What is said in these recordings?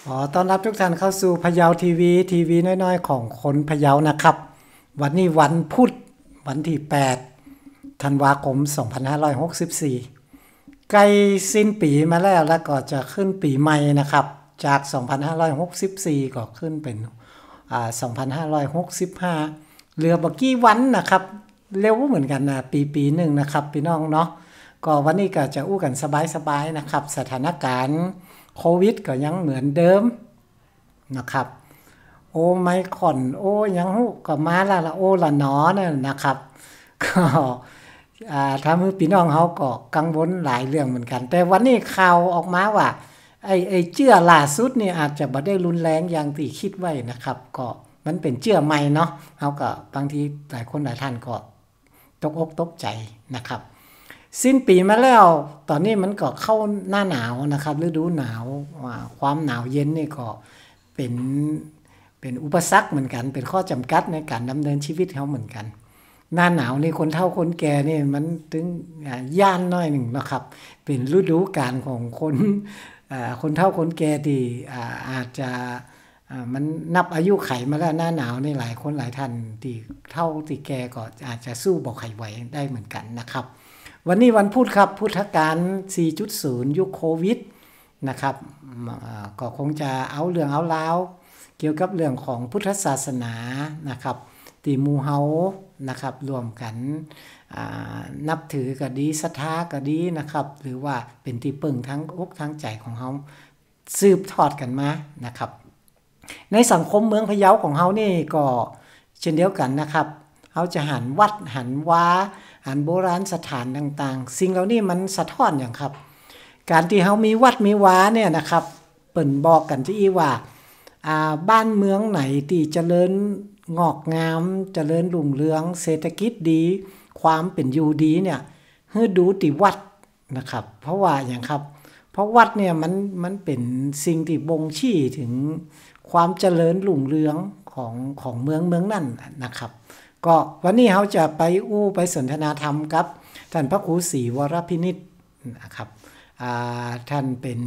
ต้อนรับทุกท่านเข้าสู่พะเยาทีวีน้อยๆของคนพะเยานะครับวันนี้วันพุธวันที่8ธันวาคม2564ใกล้สิ้นปีมาแล้วก็จะขึ้นปีใหม่นะครับจาก2564ก็ขึ้นเป็น2565เหลือบ่กี่วันนะครับเร็วเหมือนกันนะปีนึงนะครับพี่น้องเนาะก็วันนี้ก็จะอู้กันสบายๆนะครับสถานการณ์โควิดก็ยังเหมือนเดิมนะครับโอไมครอนโอยังก็มาแล้วละโอละหนอเนี่ยนะครับก็ถ้ามือพี่น้องเขาก็กังวลหลายเรื่องเหมือนกันแต่วันนี้ข่าวออกมาว่าไอ้เชื้อล่าสุดนี่อาจจะบ่ได้รุนแรงอย่างที่คิดไว้นะครับก็มันเป็นเชื้อใหม่เนาะเขาก็บางทีหลายคนหลายท่านก็ตกอกตกใจนะครับสิ้นปีมาแล้วตอนนี้มันก็เข้าหน้าหนาวนะครับฤดูหนาวความหนาวเย็นนี่ก็เป็นอุปสรรคเหมือนกันเป็นข้อจำกัดในการดำเนินชีวิตเขาเหมือนกันหน้าหนาวนี่คนเฒ่าคนแก่นี่มันถึงย่านน้อยหนึ่งนะครับเป็นฤดูกาลของคนเฒ่าคนแก่ที่อาจจะมันนับอายุไขมาแล้วหน้าหนาวนี่หลายคนหลายท่านที่เฒ่าที่แก่ก็อาจจะสู้บ่ไขไหวได้เหมือนกันนะครับวันนี้วันพุธครับพุทธกาล 4.0 ยุคโควิดนะครับก็คงจะเอาเรื่องเอาราวเกี่ยวกับเรื่องของพุทธศาสนานะครับที่หมู่เฮานะครับรวมกันนับถือก็ดีศรัทธาก็ดีนะครับหรือว่าเป็นที่พึ่งทั้งอกทั้งใจของเฮาสืบทอดกันมานะครับในสังคมเมืองพะเยาของเฮานี่ก็เช่นเดียวกันนะครับเฮาจะหันวัดหันวาหันโบราณสถานต่างๆสิ่งเหล่านี้มันสะท้อนอย่างครับการที่เฮามีวัดมีวาเนี่ยนะครับเปิ่นบอกกันที่ว่าบ้านเมืองไหนที่เจริญงอกงามเจริญรุ่งเรืองเศรษฐกิจดีความเป็นอยู่ดีเนี่ยให้ดูที่วัดนะครับเพราะว่าอย่างครับเพราะวัดเนี่ยมันเป็นสิ่งที่บ่งชี้ถึงความเจริญรุ่งเรืองของเมืองนั่นนะครับก็วันนี้เราจะไปสนทนาธรรมกับท่านพระครูศรีวรพินิจนะครับท่านเป็น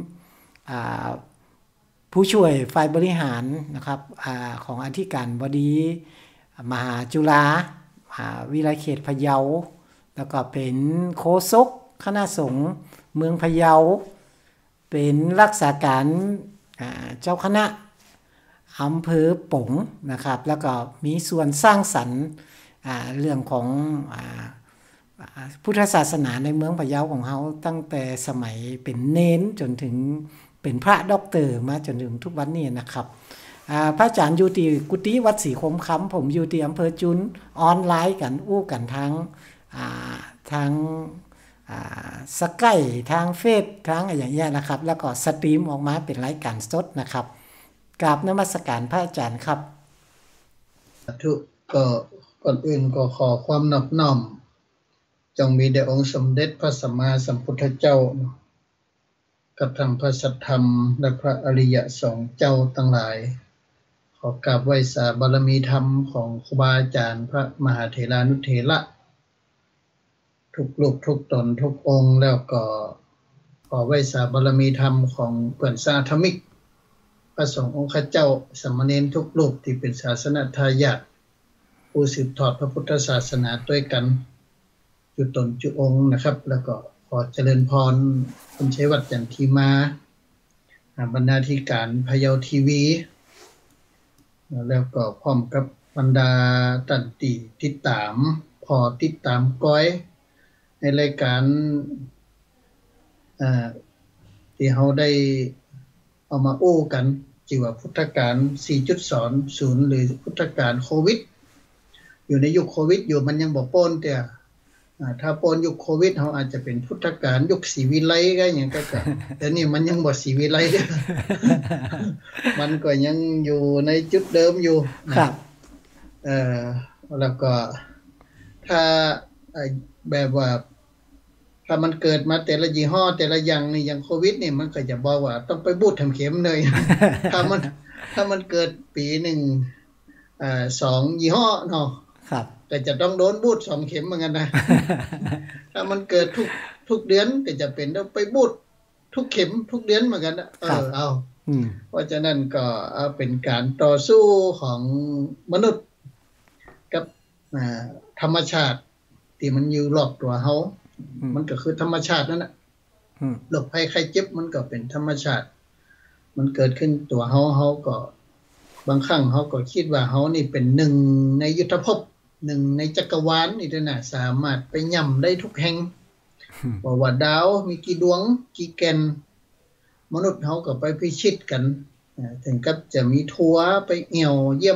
ผู้ช่วยฝ่ายบริหารนะครับของอธิการบดีมหาจุฬาวิไลเขตพะเยาแล้วก็เป็นโฆษกคณะสงฆ์เมืองพะเยาเป็นรักษาการเจ้าคณะอำเภอป๋งนะครับแล้วก็มีส่วนสร้างสรรค์เรื่องของพุทธศาสนาในเมืองพะเยาของเขาตั้งแต่สมัยเป็นเน้นจนถึงเป็นพระด็อกเตอร์มาจนถึงทุกวันนี้นะครับพระอาจารย์อยู่ที่กุฏิวัดศรีคมคำผมอยู่ที่อำเภอจุนออนไลน์กันอู้กันทางสกายทางเฟซทางอะไรอย่างเงี้ยนะครับแล้วก็สตรีมออกมาเป็นรายการสดนะครับกราบนมัสการพระอาจารย์ครับทุกก็ก่อนอื่นก็ขอความนอบน้อมจงมีแด่องค์สมเด็จพระสัมมาสัมพุทธเจ้ากับทางพระสัทธรรมและพระอริยสงฆ์เจ้าทั้งหลายขอกราบไหว้สาบารมีธรรมของครูบาอาจารย์พระมหาเถรานุเถระทุกรูปทุกตนทุกองค์แล้วก็ขอไหว้สาบารมีธรรมของเพื่อนสาธมิกพระสงฆ์องค์ข้าเจ้าสามเณรทุกรูปที่เป็นศาสนทายาทผู้สืบทอดพระพุทธศาสนาด้วยกันจุตนจุองค์นะครับแล้วก็ขอเจริญพรคุณชัยวัฒน์จันทีมาบรรณาธิการพะเยาทีวีแล้วก็พร้อมกับบรรดาตันติติดตามพอติดตามก้อยในรายการที่เขาได้เอามาโอ้กันชื่อว่าพุทธกาล 4.0 หรือพุทธกาลโควิดอยู่ในยุคโควิดอยู่มันยังบ่พ้นแต่ถ้าปนยุคโควิดเขาอาจจะเป็นพุทธกาลยุคศรีวิไลก็อย่างก็แต่นี่มันยังบ่ศรีวิไลเด้อมันก็ยังอยู่ในจุดเดิมอยู่ครับแล้วก็ถ้าแบบว่าถ้ามันเกิดมาแต่ละยี่ห้อแต่ละอย่างนี่อย่างโควิดนี่มันก็จะบอกว่าต้องไปบูดทำเข็มเลยถ้ามันเกิดปีหนึ่ง2ยี่ห้อเนาะครับก็จะต้องโดนบูด2เข็มเหมือนกันนะถ้ามันเกิดทุกเดือนก็จะเป็นต้องไปบูดทุกเข็มทุกเดือนเหมือนกันนะเอาเพราะฉะนั้นก็เป็นการต่อสู้ของมนุษย์กับธรรมชาติที่มันอยู่รอบตัวเฮามันก็คือธรรมชาตินั่นน่ะโรคภัยไข้เจ็บมันก็เป็นธรรมชาติมันเกิดขึ้นตัวเฮาก็บางครั้งเฮาก็คิดว่าเฮานี่เป็นหนึ่งในยุทธภพหนึ่งในจักรวาลนี่ด้วยนะสามารถไปย่ำได้ทุกแห่งว่าดาวมีกี่ดวงกี่แก่นมนุษย์เฮาก็ไปพิชิตกันถึงกับจะมีทัวร์ไปเอี่ยวเยี่ยม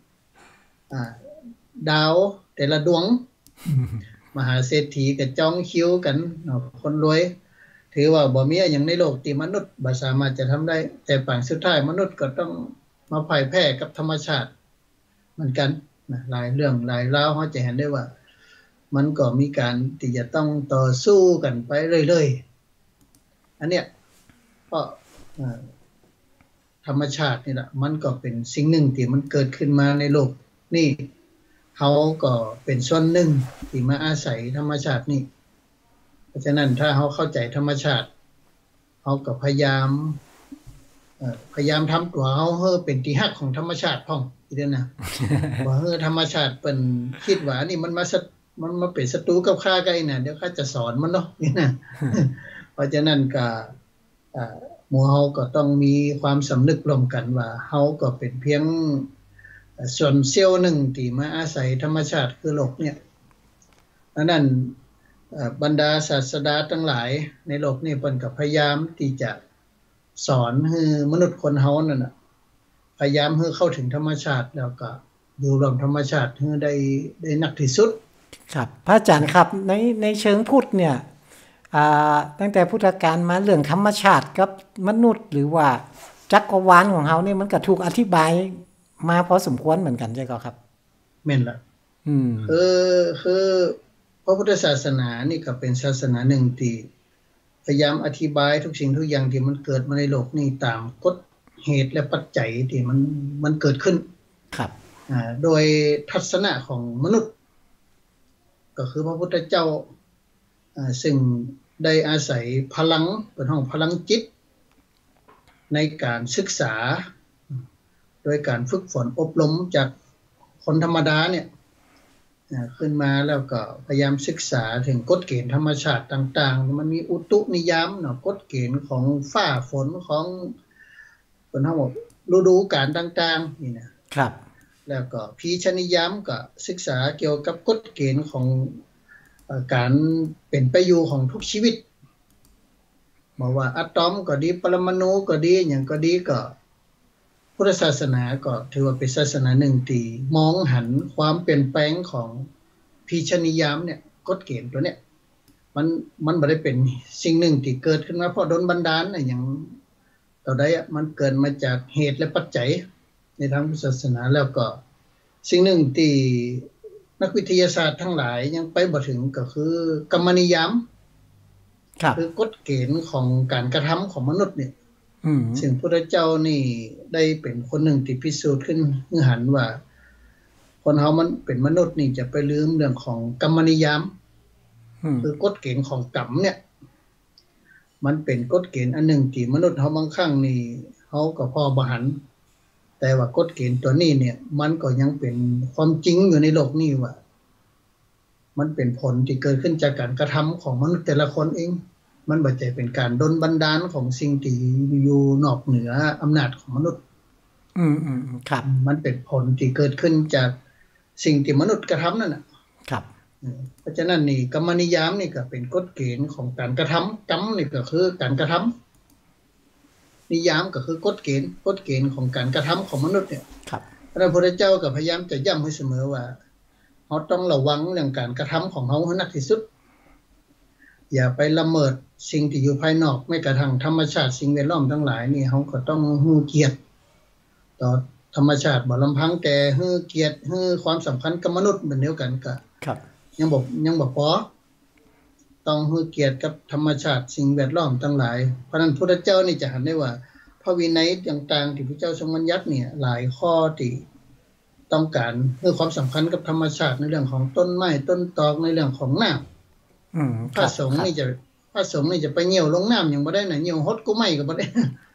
ดาวแต่ละดวงมหาเศรษฐีก็จ้องคิวกันคนรวยถือว่าบ่มีอย่างในโลกที่มนุษย์บ่สามารถจะทำได้แต่ปางสุดท้ายมนุษย์ก็ต้องมาพ่ายแพ้กับธรรมชาติเหมือนกันนะหลายเรื่องหลายราวเฮาจะเห็นได้ว่ามันก็มีการที่จะต้องต่อสู้กันไปเรื่อยๆอันเนี้ยก็ธรรมชาตินี่แหละมันก็เป็นสิ่งหนึ่งที่มันเกิดขึ้นมาในโลกนี่เขาก็เป็นส่วนหนึ่งที่มาอาศัยธรรมชาตินี่เพราะฉะนั้นถ้าเขาเข้าใจธรรมชาติเขาก็พยายามทำตัวเขาให้เป็นที่ฮักของธรรมชาติพ่องอีเด้อนะว่าธรรมชาติเป็นคิดว่านี่มันมาเป็นศัตรูกับข้ากันน่ะเดี๋ยวข้าจะสอนมันเนาะนี่นะเพราะฉะนั้นก็หมู่เฮาก็ต้องมีความสำนึกร่วมกันว่าเฮาก็เป็นเพียงส่วนเสี้ยวหนึ่งที่มาอาศัยธรรมชาติคือโลกเนี่ยดังนั้นบรรดาศาสดาทั้งหลายในโลกนี้เพิ่นก็พยายามที่จะสอนให้มนุษย์คนเฮานั่นน่ะพยายามให้เข้าถึงธรรมชาติแล้วก็อยู่ร่วมธรรมชาติให้ได้นักที่สุดครับพระอาจารย์ครับในเชิงพุทธเนี่ยตั้งแต่พุทธกาลมาเรื่องธรรมชาติกับมนุษย์หรือว่าจักรวาลของเฮานี่มันก็ถูกอธิบายมาพอสมควรเหมือนกันใช่ก็ครับแม่นล่ะคือพระพุทธศาสนานี่ก็เป็นศาสนาหนึ่งที่พยายามอธิบายทุกสิ่งทุกอย่างที่มันเกิดมาในโลกนี้ตามกฎเหตุและปัจจัยที่มันเกิดขึ้นครับโดยทัศนะของมนุษย์ก็คือพระพุทธเจ้าซึ่งได้อาศัยพลังเป็นห้องพลังจิตในการศึกษาโดยการฝึกฝนอบรมจากคนธรรมดาเนี่ยขึ้นมาแล้วก็พยายามศึกษาถึงกฎเกณฑ์ธรรมชาติต่างๆมันมีอุตุนิยามเนาะกฎเกณฑ์ของฟ้าฝนของเป็นทั้งหมดฤดูกาลต่างๆนี่นะครับแล้วก็พีชนิยามก็ศึกษาเกี่ยวกับกฎเกณฑ์ของการเป็นไปอยู่ของทุกชีวิตบอกว่าอะตอมก็ดีปรมาณูก็ดีอย่างก็ดีก็พุทธศาสนาก็ถือว่าเป็นศาสนาหนึ่งที่มองหันความเปลี่ยนแปลงของพีชนิยามเนี่ยกฎเกณฑ์ตัวเนี้ยมันบ่ได้เป็นสิ่งหนึ่งที่เกิดขึ้นมาเพราะโดนบันดาลน่ะอย่างต่อใดมันเกิดมาจากเหตุและปัจจัยในทางพุทธศาสนาแล้วก็สิ่งหนึ่งที่นักวิทยาศาสตร์ทั้งหลายยังไปบ่ถึงก็คือกรรมนิยามคือกฎเกณฑ์ของการกระทำของมนุษย์เนี่ยซึ่งพระเจ้านี่ได้เป็นคนหนึ่งที่พิสูจน์ขึ้นหันว่าคนเฮามันเป็นมนุษย์นี่จะไปลืมเรื่องของกรรมนิยามคือกฎเกณฑ์ของกรรมเนี่ยมันเป็นกฎเกณฑ์อันหนึ่งที่มนุษย์เฮาบางครั้งนี่เฮาก็พอบ่หันแต่ว่ากฎเกณฑ์ตัวนี้เนี่ยมันก็ยังเป็นความจริงอยู่ในโลกนี้ว่ามันเป็นผลที่เกิดขึ้นจากการกระทำของมนุษย์แต่ละคนเองมันบ่ใช่เป็นการดลบันดาลของสิ่งที่อยู่นอกเหนืออำนาจของมนุษย์ครับมันเป็นผลที่เกิดขึ้นจากสิ่งที่มนุษย์กระทำนั่นน่ะครับเพราะฉะนั้นนี่กรรมนิยามนี่ก็เป็นกฎเกณฑ์ของการกระทำกรรมนี่ก็คือการกระทำนิยามก็คือกฎเกณฑ์ของการกระทำของมนุษย์เนี่ยครับพระพุทธเจ้าก็พยายามจะย้ำให้เสมอว่าเฮาต้องระวังเรื่องการกระทำของเฮาให้หนักที่สุดอย่าไปละเมิดสิ่งที่อยู่ภายนอกไม่กระทั่งธรรมชาติสิ่งแวดล้อมทั้งหลายนี่เฮาก็ต้องฮู้เกียรติต่อธรรมชาติบ่ลำพังแต่ฮู้เกียรติฮู้ความสำคัญกับมนุษย์เหมือนเดียวกันก็ครับยังบ่พอต้องฮู้เกียรติกับธรรมชาติสิ่งแวดล้อมทั้งหลายเพราะนั้นพระพุทธเจ้านี่จะเห็นได้ว่าพระวินัยต่างๆที่พระเจ้าทรงบัญญัติเนี่ยหลายข้อที่ต้องการให้ความสำคัญกับธรรมชาติในเรื่องของต้นไม้ต้นตอกในเรื่องของน้ำพระสงฆ์นี่จะไปเหี่ยวลงน้ำอย่างบ่ได้น่ะเหี่ยวฮดก็ไม่ก็บ่ได้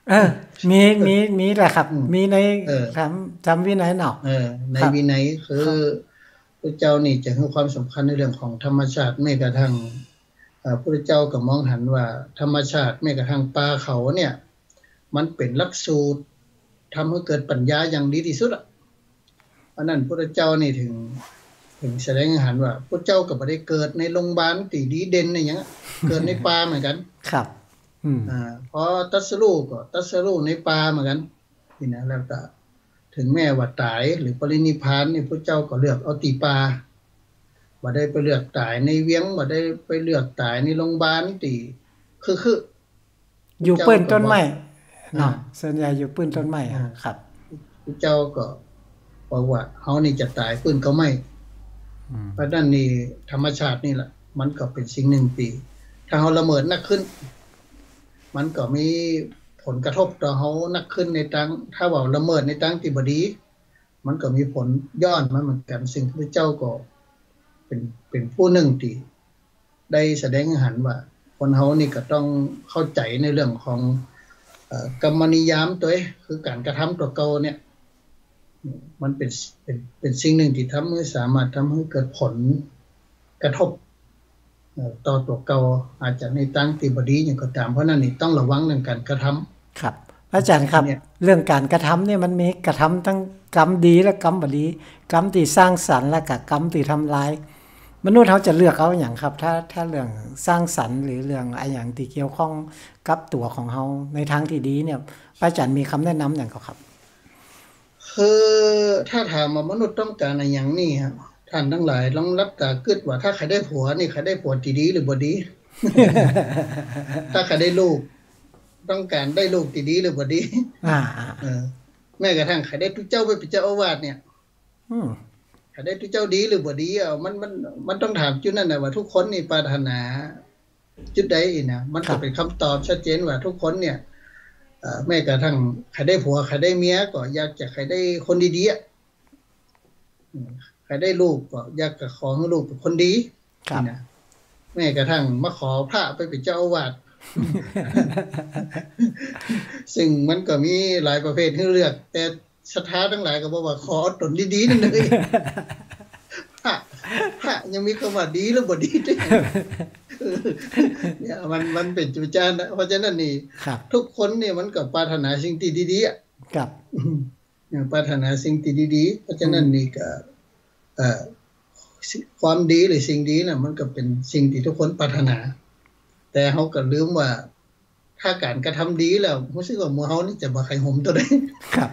มีแหละครับมีในจำวินัยเนาะในวินัยคือพระเจ้านี่จะให้ความสำคัญในเรื่องของธรรมชาติแม้กระทั่งพระเจ้าก็มองหันว่าธรรมชาติแม้กระทั่งป่าเขาเนี่ยมันเป็นหลักสูตรทำให้เกิดปัญญาอย่างดีที่สุดอ่ะเพราะนั้นพระเจ้านี่ถึงแสดงให้เห็นว่าพระเจ้าก็บ่ได้เกิดในโรงพยาบาลที่ดีเด่นอะไรอย่างเงี้ยเกิดในป่าเหมือนกันครับพอตัสรู้ก็ตัสรู้ในป่าเหมือนกันนี่นะแล้วก็ถึงแม้ว่าตายหรือปรินิพพานนี่พระเจ้าก็เลือกเอาตีป่าบ่ได้ไปเลือกตายในเวียงบ่ได้ไปเลือกตายในโรงพยาบาลที่คืออยู่ปื้นต้นไม้เนาะส่วนใหญ่อยู่ปื้นต้นไม้ครับพระเจ้าก็บอกว่าเฮานี่จะตายปื้นก็ไม่เพราะนั้นนี่ธรรมชาตินี่แหละมันก็เป็นสิ่งหนึ่งที่ถ้าเฮาละเมิดนักขึ้นมันก็มีผลกระทบต่อเฮานักขึ้นในทางถ้าว่าละเมิดในทางที่บ่ดีมันก็มีผลย้อนมาเหมือนกันสิ่งที่พระเจ้าก็เป็นผู้หนึ่งที่ได้แสดงให้เห็นว่าคนเฮานี่ก็ต้องเข้าใจในเรื่องของกรรมนิยามตัวคือการกระทำตัวเก่าเนี่ยมันเป็นสิ่งหนึ่งที่ทำให้สามารถทำให้เกิดผลกระทบต่อตัวเก่าอาจจะในทางที่บ่ดีอย่างก็ตามเพราะนั้นนี่ต้องระวังเรื่องการกระทำครับอาจารย์ครับเรื่องการกระทำเนี่ยมันมีกระทำทั้งกรรมดีและกรรมบ่ดีกรรมที่สร้างสรรค์และกรรมที่ทำลายมนุษย์เขาจะเลือกเอาอย่างครับถ้าเรื่องสร้างสรรค์หรือเรื่องอะไรอย่างที่เกี่ยวข้องกับตัวของเขาในทางที่ดีเนี่ยอาจารย์มีคำแนะนำอย่างครับคือถ้าถามว่ามนุษย์ต้องการอะไรอย่างนี้ครับท่านทั้งหลายลองรับตาคิดว่าถ้าใครได้ผัวนี่ใครได้ผัวที่ดีหรือบ่ดี ถ้าใครได้ลูกต้องการได้ลูกที่ดีหรือบ่ดีแม้กระทั่งใครได้ทุกเจ้าไปเป็นเจ้าอาวาสเนี่ยใครได้ทุกเจ้าดีหรือบ่ดีมันต้องถามจุดนั้นน่ะว่าทุกคนนี่ปรารถนาจุดใดนะมันก็เป็นคำตอบชัดเจนว่าทุกคนเนี่ยแม้กระทั่งใครได้ผัวใครได้เมียก็อยากจะใครได้คนดีๆใครได้ลูกก็อยากจะขอให้ลูกเป็นคนดีนะแม้กระทั่งมาขอพระไปเป็นเจ้าอาวาส ซึ่งมันก็มีหลายประเภทให้เลือกแต่ศรัทธาทั้งหลายก็บอกว่าขอตนดีๆนั่นเลย พระยังมีคำว่าดีหรือบ่ดีเนี่ยมันเป็นจุจานนะเพราะฉะนั้นนี่ทุกคนเนี่ยมันก็ปรารถนาสิ่งที่ดีๆอ่ะครับปรารถนาสิ่งที่ดีๆเพราะฉะนั้นนี่ก็ความดีหรือสิ่งดีน่ะมันก็เป็นสิ่งที่ทุกคนปรารถนาแต่เฮาก็ลืมว่าถ้าการกระทำดีแล้วรู้สึกว่าหมู่เฮานี่จะบ่ใครห่มตัวใดครับ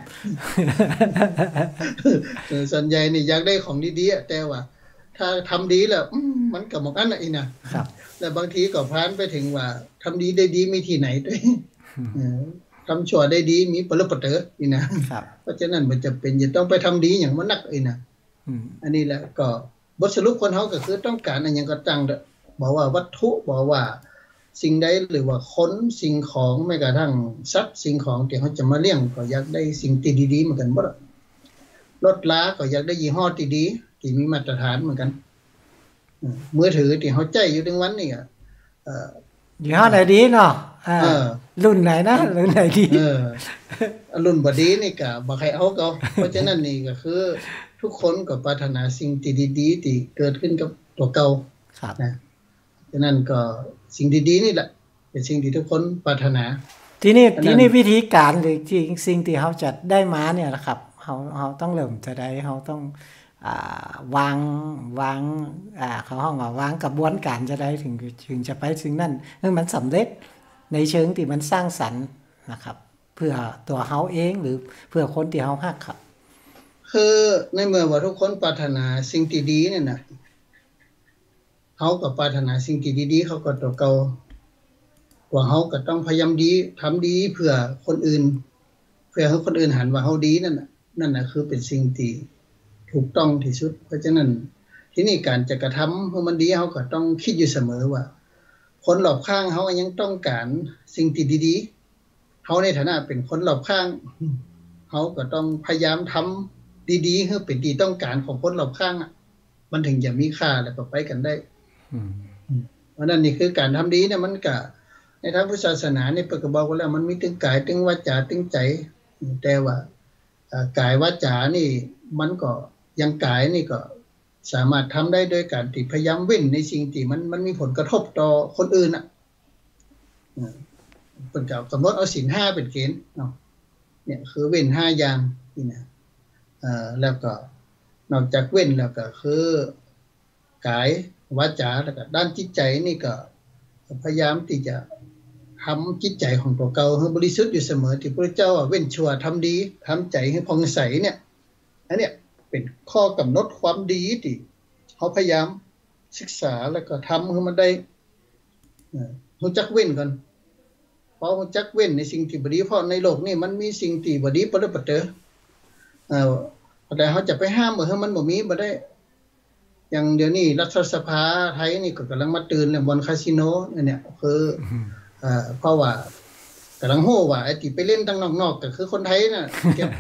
ส่วนใหญ่นี่อยากได้ของดีๆแต่ว่าถ้าทำดีแล้วมันก็บ่อันน่ะอีนะครับแล้วบางทีก็ผ่านไปถึงว่าทำดีได้ดีมีที่ไหนด้วยทำชั่วได้ดีมีปรปะเตออีนะครับเพราะฉะนั้นมันจะเป็นจะต้องไปทำดีอย่างมันนักอีนะอันนี้แหละก็บทสรุปคนเฮาก็คือต้องการอันหยังก็จังบอกว่าวัตถุบอกว่าสิ่งใดหรือว่าคนสิ่งของแม้กระทั่งทรัพย์สิ่งของที่เขาจะมาเลี้ยงก็อยากได้สิ่งที่ดีๆเหมือนกันบ่ล่ะรถล้าก็อยากได้ยี่ห้อที่ดีที่มีมาตรฐานเหมือนกันมือถือที่เฮาใช้อยู่ถึงวันนี้อ่ะยี่ห้อไหนดีเนาะรุ่นไหนนะรุ่นไหนดีรุ่นบ่ดีนี่ก็บ่ใครเอาก็เพราะฉะนั้นนี่ก็คือทุกคนก็ปรารถนาสิ่งที่ดีๆที่เกิดขึ้นกับตัวเก่าครับนะฉะนั้นก็สิ่งดีๆนี่แหละเป็นสิ่งที่ทุกคนปรารถนาทีนี้วิธีการหรือสิ่งที่เฮาจะได้มาเนี่ยนะครับเฮาต้องเริ่มจะได้เฮาต้องวางเขาห้องว่าวางกระบวนการจะได้ถึงจะไปถึงนั่นมันสำเร็จในเชิงที่มันสร้างสรรค์นะครับเพื่อตัวเฮาเองหรือเพื่อคนที่เฮาฮักครับคือในเมื่อว่าทุกคนปรารถนาสิ่งที่ดีเนี่ยนะเฮาก็ปรารถนาสิ่งที่ดีๆเขาก็ตัวเก่าว่าเฮาก็ต้องพยายามดีทำดีเพื่อคนอื่นเพื่อให้คนอื่นหันว่าเฮาดีนั่นน่ะคือเป็นสิ่งที่ถูกต้องที่สุดเพราะฉะนั้นที่นี่การจะกระทำให้มันดีเฮาก็ต้องคิดอยู่เสมอว่าคนรอบข้างเฮายังต้องการสิ่งที่ดีๆเฮาในฐานะเป็นคนรอบข้างเฮาก็ต้องพยายามทำดีๆให้เป็นที่ต้องการของคนรอบข้างมันถึงจะมีค่าและก็ไปกันได้เพราะนั้นนี่คือการทำดีเนี่ยมันก็ในทางพุทธศาสนานี่เพิ่นก็บอกว่าแล้วมันมีถึงกายถึงวาจาถึงใจแต่ว่ากายวาจานี่มันก็ยังกายนี่ก็สามารถทำได้โดยการที่พยายามเว้นในสิ่งที่มันมีผลกระทบต่อคนอื่นน่ะเพิ่นก็กำหนดเอาศีล5เป็นเกณฑ์เนาะเนี่ยคือเว้น5อย่างนี่นะแล้วก็นอกจากเว้นแล้วก็คือกายวาจาแล้วก็ด้านจิตใจนี่ก็พยายามที่จะทำจิตใจของตัวเก่าให้บริสุทธิ์อยู่เสมอที่พระเจ้าเว้นชั่วทำดีทำใจให้ผ่องใสเนี่ยอันเนี้ยเป็นข้อกำหนดความดีที่เขาพยายามศึกษาแล้วก็ทำให้มันได้รู้จักเว้นกันเพราะรู้จักเว้นในสิ่งที่บ่ดีเพราะในโลกนี้มันมีสิ่งที่บ่ดีปรปัตเตอแต่เขาจะไปห้ามให้มันบ่มีบ่ได้อย่างเดี๋ยวนี้รัฐสภาไทยนี่ก็กำลังมาตื่นเรื่องบ่อนคาสิโนเนี่ยคือเพราะว่ากำลังโหว่าไอ้ที่ไปเล่นทางนอกๆก็คือคนไทยน่ะเก็บ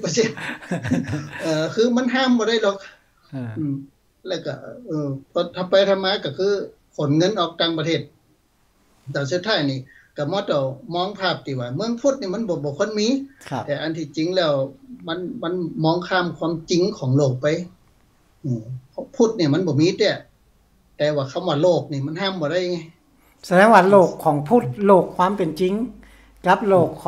90% คือมันห้ามบ่ได้หรอกแล้วก็พอทำไปทำมาก็คือขนเงินออกต่างประเทศแต่สุดท้ายนี่ก็มองภาพที่ว่าเมืองพุทธนี่มันบ่คนมีแต่อันที่จริงแล้วมันมองข้ามความจริงของโลกไปพุทธเนี่ยมันบ่มีแต่ว่าคำว่าโลกนี่มันห้ามบ่ได้ไงแสดงว่าโลกของพุทธโลกความเป็นจริงกับโลก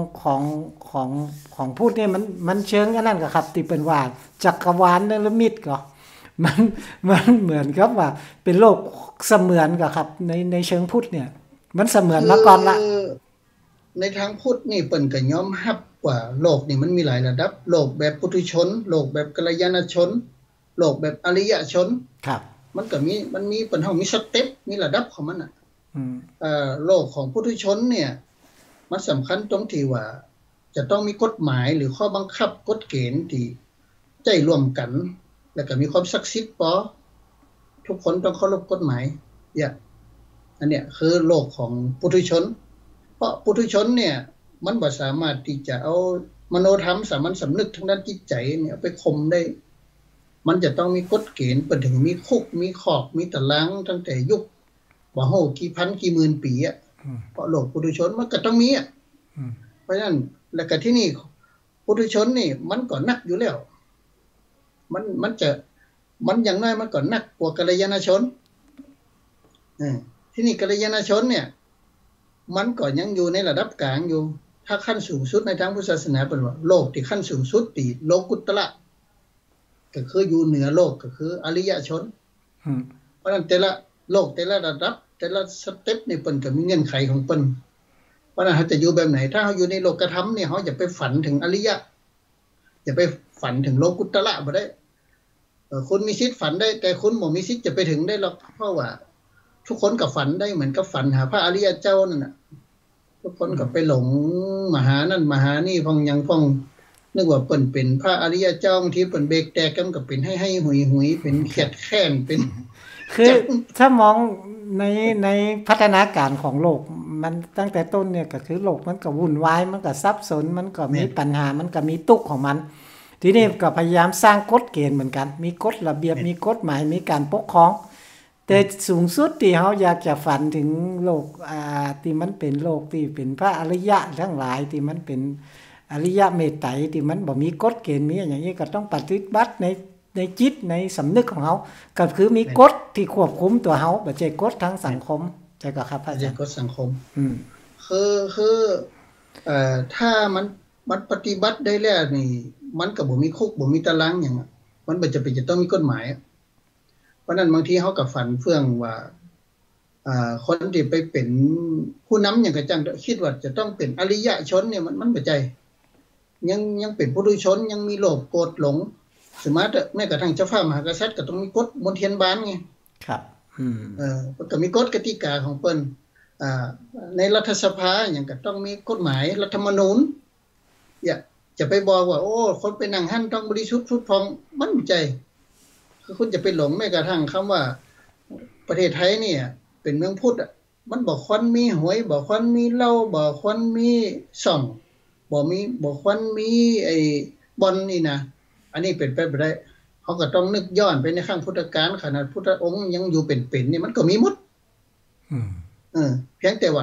ของพุทธเนี่ยมันเชิงกันนั่นก็ครับที่เป็นว่าจักรวาลเนรมิตก็มันเหมือนกับว่าเป็นโลกเสมือนก็ครับในเชิงพุทธเนี่ยมันเสมือนมาก่อนละในทางพุทธนี่เปิ้นก็ยอมรับว่าโลกนี่มันมีหลายระดับโลกแบบปุถุชนโลกแบบกัลยาณชนโลกแบบอริยชนครับมันก็มีเปิ้นเฮามีสเต็ปมีระดับของมันน่ะโลกของปุถุชนเนี่ยมันสำคัญตรงที่ว่าจะต้องมีกฎหมายหรือข้อบังคับกฎเกณฑ์ที่ใจร่วมกันแล้วก็มีความศักดิ์สิทธิ์ทุกคนต้องเคารพกฎหมายอันเนี้ยคือโลกของปุถุชนเพราะปุถุชนเนี่ยมันบ่สามารถที่จะเอามโนธรรมสามัญสำนึกทางด้านจิตใจเนี่ยเอาไปข่มได้มันจะต้องมีกฎเกณฑ์เปิดถึงมีคุกมีขอบมีตารางตั้งแต่ยุคบ่ฮู้กี่พันกี่หมื่นปีเพราะโลกปุถุชนมันก็ต้องมีเพราะฉะนั้นแล้วก็ที่นี่ปุถุชนนี่มันก็หนักอยู่แล้วมันอย่างน้อยมันก็หนักกว่ากัลยาณชนที่นี่กัลยาณชนเนี่ยมันก็ยังอยู่ในระดับกลางอยู่ถ้าขั้นสูงสุดในทางพุทธศาสนาเป็นว่าโลกที่ขั้นสูงสุดที่โลกุตระก็คืออยู่เหนือโลกก็คืออริยชนเพราะฉะนั้นแต่ละโลกแต่ละระดับแต่ละสเต็ปนี่เปิ้นก็มีเงื่อนไขของเปิ้นเพราะฉะนั้นเฮาจะอยู่แบบไหนถ้าเฮาอยู่ในโลกธรรมเนี่ยเฮาอย่าไปฝันถึงอริยะอย่าไปฝันถึงโลกุตระบ่ได้คุณมีสิทธิ์ฝันได้แต่คุณบ่มีสิทธิ์จะไปถึงได้หรอกเพราะว่าทุกคนก็ฝันได้เหมือนกับฝันหาพระอริยเจ้านั่นน่ะทุกคนก็ไปหลงมหานั่นมหานี่พองยังพองนึกว่าเปิ้นเป็นพระอริยเจ้าบางทีเปิ้นเบรกแตกกันก็เป็นให้หุยๆเป็นเขียดแค้นเป็นคือถ้ามองในพัฒนาการของโลกมันตั้งแต่ต้นเนี่ยก็คือโลกมันก็วุ่นวายมันก็ซับซ้อนมันก็มีปัญหามันก็มีทุกข์ของมันทีนี้ก็พยายามสร้างกฎเกณฑ์เหมือนกันมีกฎระเบียบมีกฎหมายมีการปกครองแต่สูงสุดที่เฮาอยากจะฝันถึงโลกที่มันเป็นโลกที่เป็นพระอริยะทั้งหลายที่มันเป็นอริยะเมตไตรที่มันบ่มีกฎเกณฑ์มีอย่างนี้ก็ต้องปฏิบัติในจิตในสำนึกของเฮาก็คือมีกฎที่ควบคุมตัวเฮาบ่ใช่กฎทางสังคมใช่ก็ครับอาจารย์กฎสังคมคือถ้ามันปฏิบัติได้แล้วนี่มันก็บ่มีคุกบ่มีตารางหยังมันบ่จะเป็นจะต้องมีกฎหมายเพราะนั้นบางทีเฮาก็ฝันเฟื่องว่าคนที่ไปเป็นผู้นำหยังก็จังคิดว่าจะต้องเป็นอริยชนเนี่ยมันบ่ใจยังเป็นปุถุชนยังมีโลภโกรธหลงสมมุติแม้กระทั่งเจ้าฟ้ามหากษัตริย์ก็ต้องมีกฎมนเทียนบานไงครับก็มีกฎกติกาของเพิ่นในรัฐสภาหยังก็ต้องมีกฎหมายรัฐธรรมนูญจะไปบอกว่าโอ้คนไปนั่งหั่นต้องบริสุทธิ์ผุดผ่องมันบ่ใจคือคุณจะไปหลงแม้กระทั่งคำว่าประเทศไทยเนี่ยเป็นเมืองพุทธมันบ่ควรมีหวยบ่ควรมีเหล้าบ่ควรมีซ่องบ่ควรมีไอ้บ่อนนี่นะอันนี้เป็นไปบ่ได้เฮาก็ต้องนึกย้อนไปในครั้งพุทธกาลขนาดพุทธองค์ยังอยู่เป็นๆนี่มันก็มีหมดเพียงแต่ว่า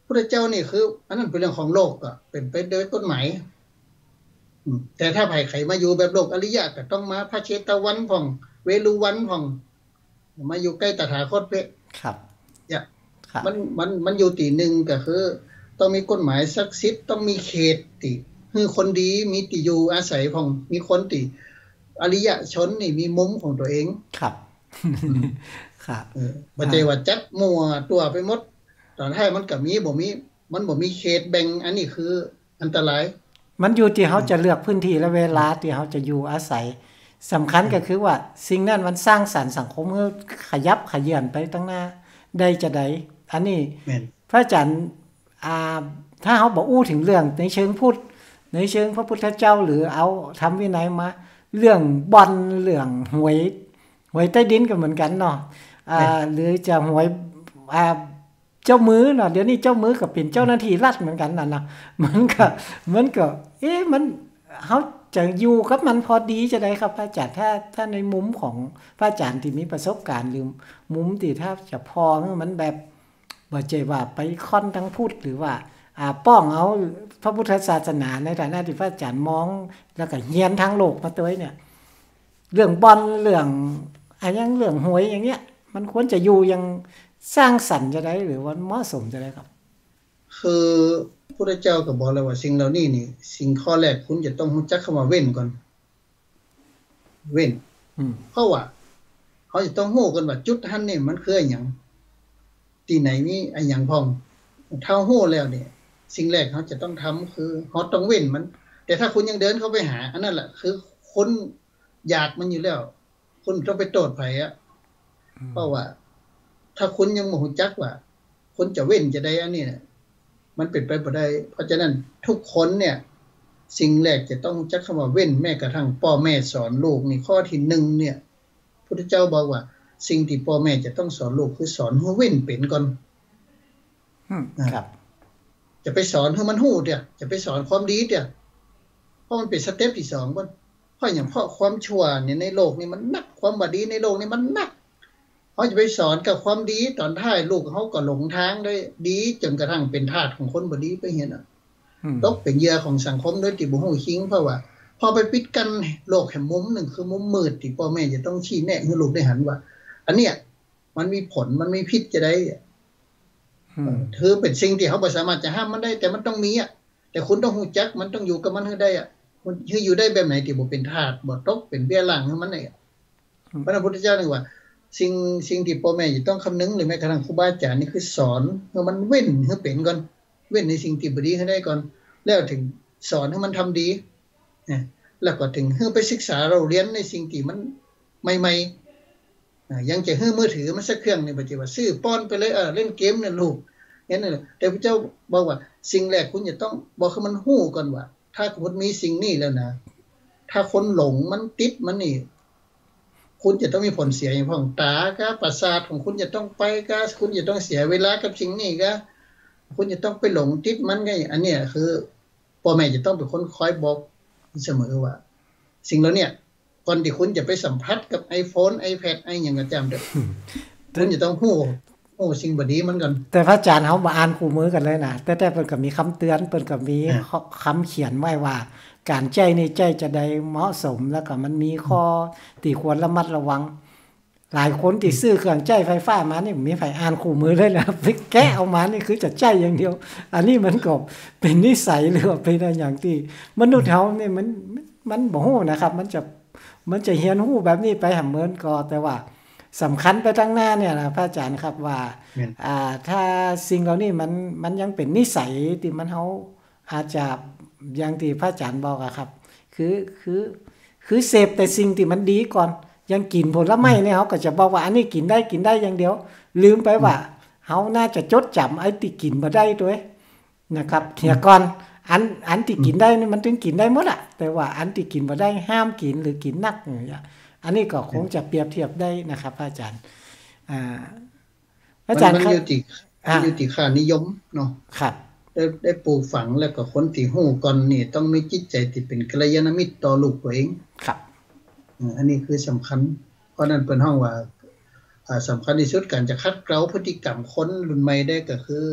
พุทธเจ้านี่คืออันนั้นเป็นเรื่องของโลกก็เป็นไปโดยกฎหมายแต่ถ้าไผไขมาอยู่แบบโลกอริยะก็ต้องมาพระเชตวันพ่องเวฬุวันพ่องมาอยู่ใกล้ตถาคตเพ่ครับเนี่ยครับมันอยู่ตีหนึ่งก็คือต้องมีกฎหมายศักดิ์สิทธิ์ต้องมีเขตติคือคนดีมีติอยู่อาศัยพ่องมีคนติอริยชนนี่มีมุมของตัวเองครับครับบ่ใช่ว่าจัดมั่วตัวไปหมดตอนท้ายมันก็มีมันบ่มีเขตแบ่งอันนี้คืออันตรายมันอยู่ที่เขาจะเลือกพื้นที่และเวลาที่เขาจะอยู่อาศัยสำคัญก็คือว่าสิ่งนั้นมันสร้างสรรค์สังคมให้ขยับขยื่นไปตั้งหน้าได้จะได้อันนี้พระอาจารย์ถ้าเขาบอกอู้ถึงเรื่องในเชิงพุทธในเชิงพระพุทธเจ้าหรือเอาทำวินัยมาเรื่องบอนเรื่องหวยใต้ดินก็เหมือนกันเนาะหรือจะหวยเจ้ามือเนาะเดี๋ยวนี้เจ้ามือก็เป็นเจ้าหน้าที่รัฐเหมือนกันน่ะเนาะมันก็มันเฮาจะอยู่กับมันพอดีจะได้ครับพระอาจารย์ถ้าในมุมของพระอาจารย์ที่มีประสบการณ์หรือมุมที่ถ้าจะพอมันแบบบ่ใช่ว่าไปค่อนทั้งพุทธหรือว่าป้องเอาพระพุทธศาสนาในฐานะที่พระอาจารย์มองแล้วก็เฮียนทางโลกมาตัวเนี่ยเรื่องบอนเรื่องอย่างเรื่องหวยอย่างเงี้ยมันควรจะอยู่ยังสร้างสรรค์จะได้หรือว่าเหมาะสมจะได้ครับคือพระพุทธเจ้าก็บอกแล้วว่าสิ่งเหล่านี้นี่สิ่งข้อแรกคุณจะต้องรู้จักคำว่าเว้นก่อนเว้นเพราะว่าเขาจะต้องรู้กันว่าจุดหันนี่มันคือหยังที่ไหนมีอันหยังพองถ้ารู้แล้วเนี่ยสิ่งแรกเขาจะต้องทำคือเขาต้องเว้นมันแต่ถ้าคุณยังเดินเข้าไปหาอันนั้นแหละคือคนอยากมันอยู่แล้วคุณต้องไปโทษไผเพราะว่าถ้าคุณยังบ่รู้จักว่าคนจะเว้นจะได้อันนี้เนี่ยมันเป็นไปบ่ได้เพราะฉะนั้นทุกคนเนี่ยสิ่งแรกจะต้องจักคำว่าเว้นแม้กระทั่งพ่อแม่สอนลูกนี่ข้อที่1เนี่ยพุทธเจ้าบอกว่าสิ่งที่พ่อแม่จะต้องสอนลูกคือสอนให้เว้นเป็นก่อนครับจะไปสอนให้มันฮู้เด้อจะไปสอนความดีเด้อเพราะมันเป็นสเต็ปที่2ก่อนเพราะหยังเพราะความชั่วเนี่ยในโลกนี้มันหนักความบ่ดีในโลกนี้มันหนักเขาจะไปสอนกับความดีตอนท้ายลูกเขาก็หลงทางได้ดีจนกระทั่งเป็นทาสของคนบ่ดีไปเห็นตกเป็นเหยื่อของสังคมโดยที่บ่ฮู้คิงเพราะว่าพอไปปิดกันโลกแห่งมุมนึงคือมุมมืดที่พ่อแม่จะต้องชี้แนะให้ลูกได้หันว่าอันเนี้ยมันมีผลมันมีพิษจะได้ถือเป็นสิ่งที่เขาบ่สามารถจะห้ามมันได้แต่มันต้องมีแต่คุณต้องรู้จักมันต้องอยู่กับมันให้ได้คุณอยู่ได้แบบไหนที่บ่เป็นทาสบ่ตกเป็นเบี้ยล่างให้มันได้พระพุทธเจ้านี่ว่าสิ่งที่พ่อแม่จะต้องคำนึงหรือแม้กระทั่งครูบาอาจารย์นี่คือสอนให้มันเว้นให้เป็นก่อนเว้นในสิ่งที่บ่ดีให้ได้ก่อนแล้วถึงสอนให้มันทำดีแล้วก็ถึงให้ไปศึกษาเราเรียนในสิ่งที่มันใหม่ๆยังจะให้มือถือมันสักเครื่องนี่บ่ใช่ว่าซื้อป้อนไปเลยเล่นเกมนั่นลูกงั้นน่ะแต่พระเจ้าบอกว่าสิ่งแรกคุณจะต้องบอกให้มันฮู้ก่อนว่าถ้าคุณมีสิ่งนี้แล้วนะถ้าคนหลงมันติดมันนี่คุณจะต้องมีผลเสียอย่างของตากับประสาทของคุณจะต้องไปกับคุณจะต้องเสียเวลากับสิ่งนี้กับคุณจะต้องไปหลงติดมันไงอันเนี้ยคือพ่อแม่จะต้องเป็นคนคอยบอกเสมอว่าสิ่งเหล่านี้ก่อนที่คุณจะไปสัมผัสกับ iPhone iPad ไอ้หยังก็จำเด้อคุณจะต้องฮู้สิ่งบ่ดีมันก่อนแต่พระอาจารย์เฮาบ่อ่านคู่มือกันเลยนะแต่เพิ่นก็มีคำเตือนเพิ่นก็มีคำเขียนไว้ว่าการใจนี่ใจจะได้เหมาะสมแล้วก็มันมีข้อที่ควรระมัดระวังหลายคนที่ซื้อเครื่องใจไฟฟ้ามานี่มีไผอ่านคู่มือเลยนะไปแกะเอามานี่คือจะใจอย่างเดียวอันนี้มันก็เป็นนิสัยหรือว่าเป็นอย่างที่มนุษย์เฮานี่มันบ่ฮู้นะครับมันจะเรียนรู้แบบนี้ไปหำเหมือนก็แต่ว่าสำคัญไปทางหน้าเนี่ยนะพระอาจารย์ครับว่าถ้าสิ่งเหล่านี้มันยังเป็นนิสัยที่มันเฮาอาจจะอย่างที่พระอาจารย์บอกครับคือเสพแต่สิ่งที่มันดีก่อนยังกินผลไม้เนี่ยเฮาก็จะบอกว่าอันนี้กินได้อย่างเดียวลืมไปว่าเฮาน่าจะจดจำไอ้ที่กินบ่ได้ด้วยนะครับเที่ยก่อนอันที่กินได้นี่มันถึงกินได้หมดแต่ว่าอันที่กินบ่ได้ห้ามกินหรือกินนักอย่างเงี้ยอันนี้ก็คงจะเปรียบเทียบได้นะครับอาจารย์อาจารย์มันอยู่ที่ค่านิยมเนาะครับได้ปลูกฝังแล้วก็คนที่ฮู้ก่อนนี่ต้องมีจิตใจที่เป็นกัลยาณมิตรต่อลูกตัวเองครับอันนี้คือสำคัญเพราะนั้นเพิ่นฮ้องว่าสำคัญที่สุดการจะคัดเกลาพฤติกรรมคนรุ่นใหม่ได้ก็คือ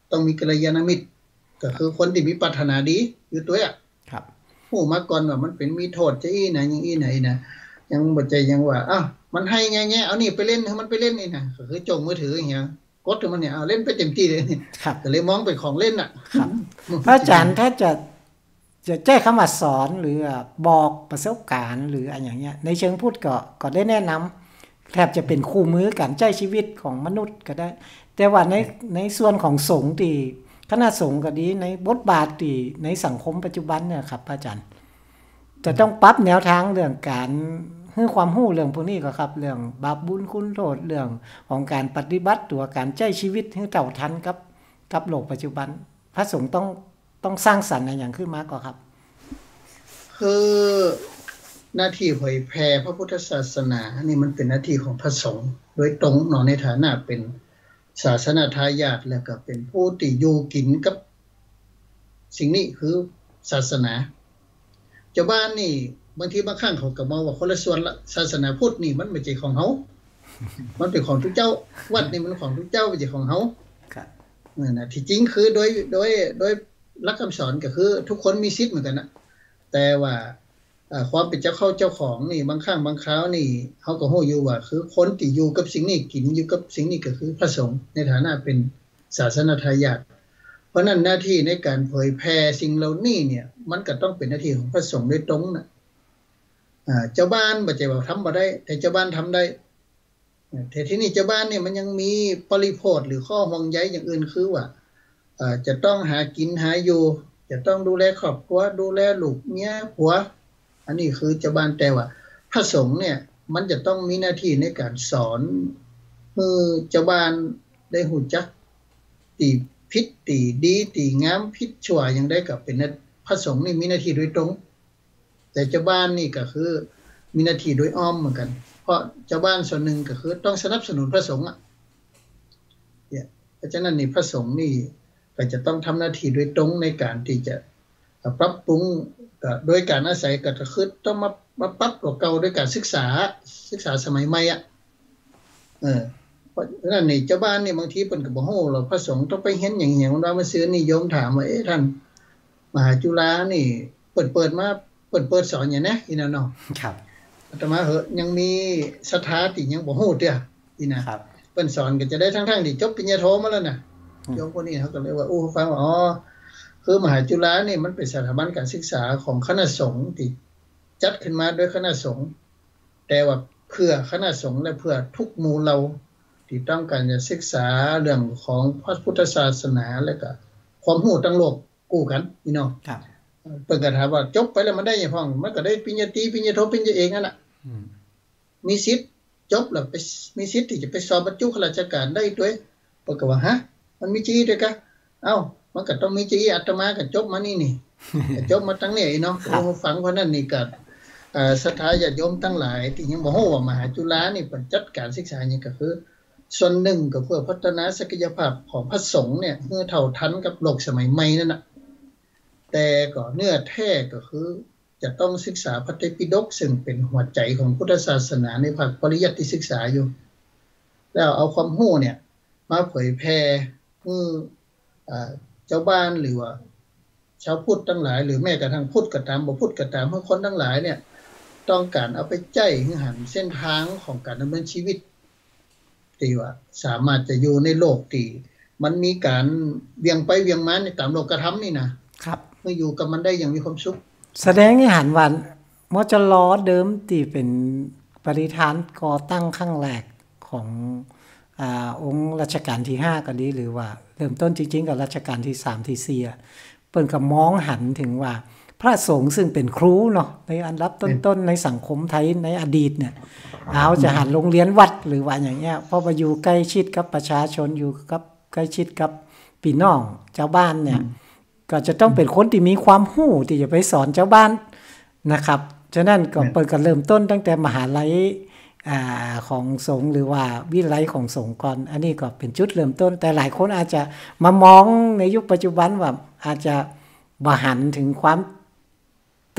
ต้องมีกัลยาณมิตรก็คือคนที่มีปรารถนาดีอยู่ตัวครับฮู้มาก่อนว่ามันเป็นมีโทษจะอีนะอย่างอีไหนนะยังบ่ใจยังว่าอ้าวมันให้แง่ๆเอานี่ไปเล่นให้มันไปเล่นนี่นะก็คือจ้องมือถืออย่างเงี้ยกดให้มันเนี่ยเอาเล่นไปเต็มที่เลยนี่ครับก็เลยมองเป็นของเล่นน่ะครับพระอาจารย์ถ้าจะแจ้คำว่าสอนหรือบอกประสบการณ์หรืออะไรอย่างเงี้ยในเชิงพูดก็ได้แนะนำแทบจะเป็นคู่มือการใช้ชีวิตของมนุษย์ก็ได้แต่ว่าในส่วนของสงฆ์ที่คณะสงฆ์ก็ดีในบทบาทที่ในสังคมปัจจุบันเนี่ยครับอาจารย์จะต้องปรับแนวทางเรื่องการให้ความรู้เรื่องพวกนี้ก็ครับเรื่องบาปบุญคุณโทษเรื่องของการปฏิบัติตัวการใช้ชีวิตให้เท่าทันกับโลกปัจจุบันพระสงฆ์ต้องสร้างสรรค์อะไรอย่างขึ้นมาก็ครับคือหน้าที่เผยแผ่พระพุทธศาสนานี่มันเป็นหน้าที่ของพระสงฆ์โดยตรงเนาะในฐานะเป็นศาสนาทายาทแล้วก็เป็นผู้ที่อยู่กินกับสิ่งนี้คือศาสนาเจ้าบ้านนี่บางทีบางครั้งเขาก็มองว่าคนละส่วนละศาสนาพุทธนี่มันไม่ใช่ของเฮามันเป็นของทุกเจ้าวัดนี่มันของทุกเจ้าไม่ใช่ของเฮาครับนั่นน่ะที่จริงคือโดยหลักคำสอนก็คือทุกคนมีสิทธิ์เหมือนกันนะแต่ว่าความเป็นเจ้าเข้าเจ้าของนี่บางครั้งบางคราวนี่เฮาก็ฮู้อยู่ว่าคือคนที่อยู่กับสิ่งนี้กินอยู่กับสิ่งนี้ก็คือพระสงฆ์ในฐานะเป็นศาสนาทายาทเพราะนั้นหน้าที่ในการเผยแผ่สิ่งเหล่านี้เนี่ยมันก็ต้องเป็นหน้าที่ของพระสงฆ์โดยตรงนะเจ้าบ้านบ่ใช่ว่าทำบ่ได้แต่เจ้าบ้านทำได้แต่ที่นี่เจ้าบ้านเนี่ยมันยังมีปริโภคหรือข้อห่วงใยอย่างอื่นคือว่าจะต้องหากินหาอยู่จะต้องดูแลครอบครัวดูแลลูกเมียผัวอันนี้คือเจ้าบ้านแต่ว่าพระสงฆ์เนี่ยมันจะต้องมีหน้าที่ในการสอนให้เจ้าบ้านได้รู้จักตีผิดตีดีตีงามผิดชั่วอย่างใดก็เป็นพระสงฆ์นี่มีหน้าที่โดยตรงแต่เจ้าบ้านนี่ก็คือมีหน้าที่โดยอ้อมเหมือนกันเพราะเจ้าบ้านส่วนหนึ่งก็คือต้องสนับสนุนพระสงฆ์เนี่ยเพราะฉะนั้นนี่พระสงฆ์นี่ก็จะต้องทำหน้าที่โดยตรงในการที่จะปรับปรุงโดยการอาศัยก็คือต้องมาปรับตัวเก่าด้วยการศึกษาสมัยใหม่เพราะฉะนั้นนี่เจ้าบ้านนี่บางทีเพิ่นก็บ่ฮู้หรอกพระสงฆ์ต้องไปเห็นอย่างเงี้ยมันว่ามาซื้อนี่โยมถามว่าท่านมหาจุฬานี่เปิดมาเปิดสอนอย่างนะอีนั่นเนาะครับอาตมาเหอะยังมีศรัทธาที่ยังบ่ฮู้เด้ออีนะครับเพิ่นสอนก็จะได้ทั้งๆที่จบปริญญาโทมาแล้วน่ะโยมคนนี้เขาก็เลยว่าฟังว่าคือมหาจุฬานี่มันเป็นสถาบันการศึกษาของคณะสงฆ์ที่จัดขึ้นมาโดยคณะสงฆ์แต่ว่าเพื่อคณะสงฆ์และเพื่อทุกหมู่เราที่ต้องการจะศึกษาเรื่องของพระพุทธศาสนาและก็ความรู้ทั้งโลกกู้กันพี่น้องครับเพิ่นก็ถามว่าจบไปแล้วมันได้หยังพ้องมันก็ได้ปริญญาตรีปริญญาโทปริญญาเอกนั่นน่ะมีสิทธิ์จบแล้วไปมีสิทธิ์ที่จะไปสอบบรรจุข้าราชการได้ด้วยเพิ่นก็ว่าฮะมันมีจีด้วยกะเอ้ามันก็ต้องมีจีอาตมาก็จบมานี่จบมาตั้งนี่เนาะฟังเพราะนั้นนี่ก็ศรัทธาญาติโยมทั้งหลายที่ยังบ่ฮู้ว่ามหาจุฬานี่เพิ่นจัดการศึกษาหยังก็คือส่วนหนึ่งก็เพื่อพัฒนาศักยภาพของพระสงฆ์เนี่ยให้เท่าทันกับโลกสมัยใหม่นั่นน่ะแต่ก็เนื้อแท้ก็คือจะต้องศึกษาพระไตรปิฎกซึ่งเป็นหัวใจของพุทธศาสนาในภาคปริยัติศึกษาอยู่แล้วเอาความรู้เนี่ยมาเผยแพร่ให้เจ้าบ้านหรือว่าชาวพุทธทั้งหลายหรือแม้กระทั่งพุทธก็ตามบ่พุทธก็ตามให้คนทั้งหลายเนี่ยต้องการเอาไปใช้ให้หันเส้นทางของการดำเนินชีวิตที่ว่าสามารถจะอยู่ในโลกที่มันมีการเวียงไปเวียงมาในตามโลกธรรมนี่นะครับเมื่ออยู่กับมันได้อย่างมีความสุขแสดงให้หันว่ามจลเดิมที่เป็นปริธานก่อตั้งครั้งแรกขององค์รัชกาลที่5ก็ดีหรือว่าเริ่มต้นจริงๆกับรัชกาลที่3ที่4เปิ้นก็มองหันถึงว่าพระสงฆ์ซึ่งเป็นครูเนาะในอันดับต้นๆในสังคมไทยในอดีตเนี่ยเอาจะหันโรงเรียนวัดหรือว่าอย่างเงี้ยเพราะว่าอยู่ใกล้ชิดกับประชาชนอยู่กับใกล้ชิดกับพี่น้องชาวบ้านเนี่ยก็จะต้องเป็นคนที่มีความรู้ที่จะไปสอนชาวบ้านนะครับฉะนั้นก็เปิดกันเริ่มต้นตั้งแต่มหาลัยของสงฆ์หรือว่าวิไลของสงฆ์ก่อนอันนี้ก็เป็นจุดเริ่มต้นแต่หลายคนอาจจะมามองในยุคปัจจุบันว่าอาจจะบ่หันถึงความ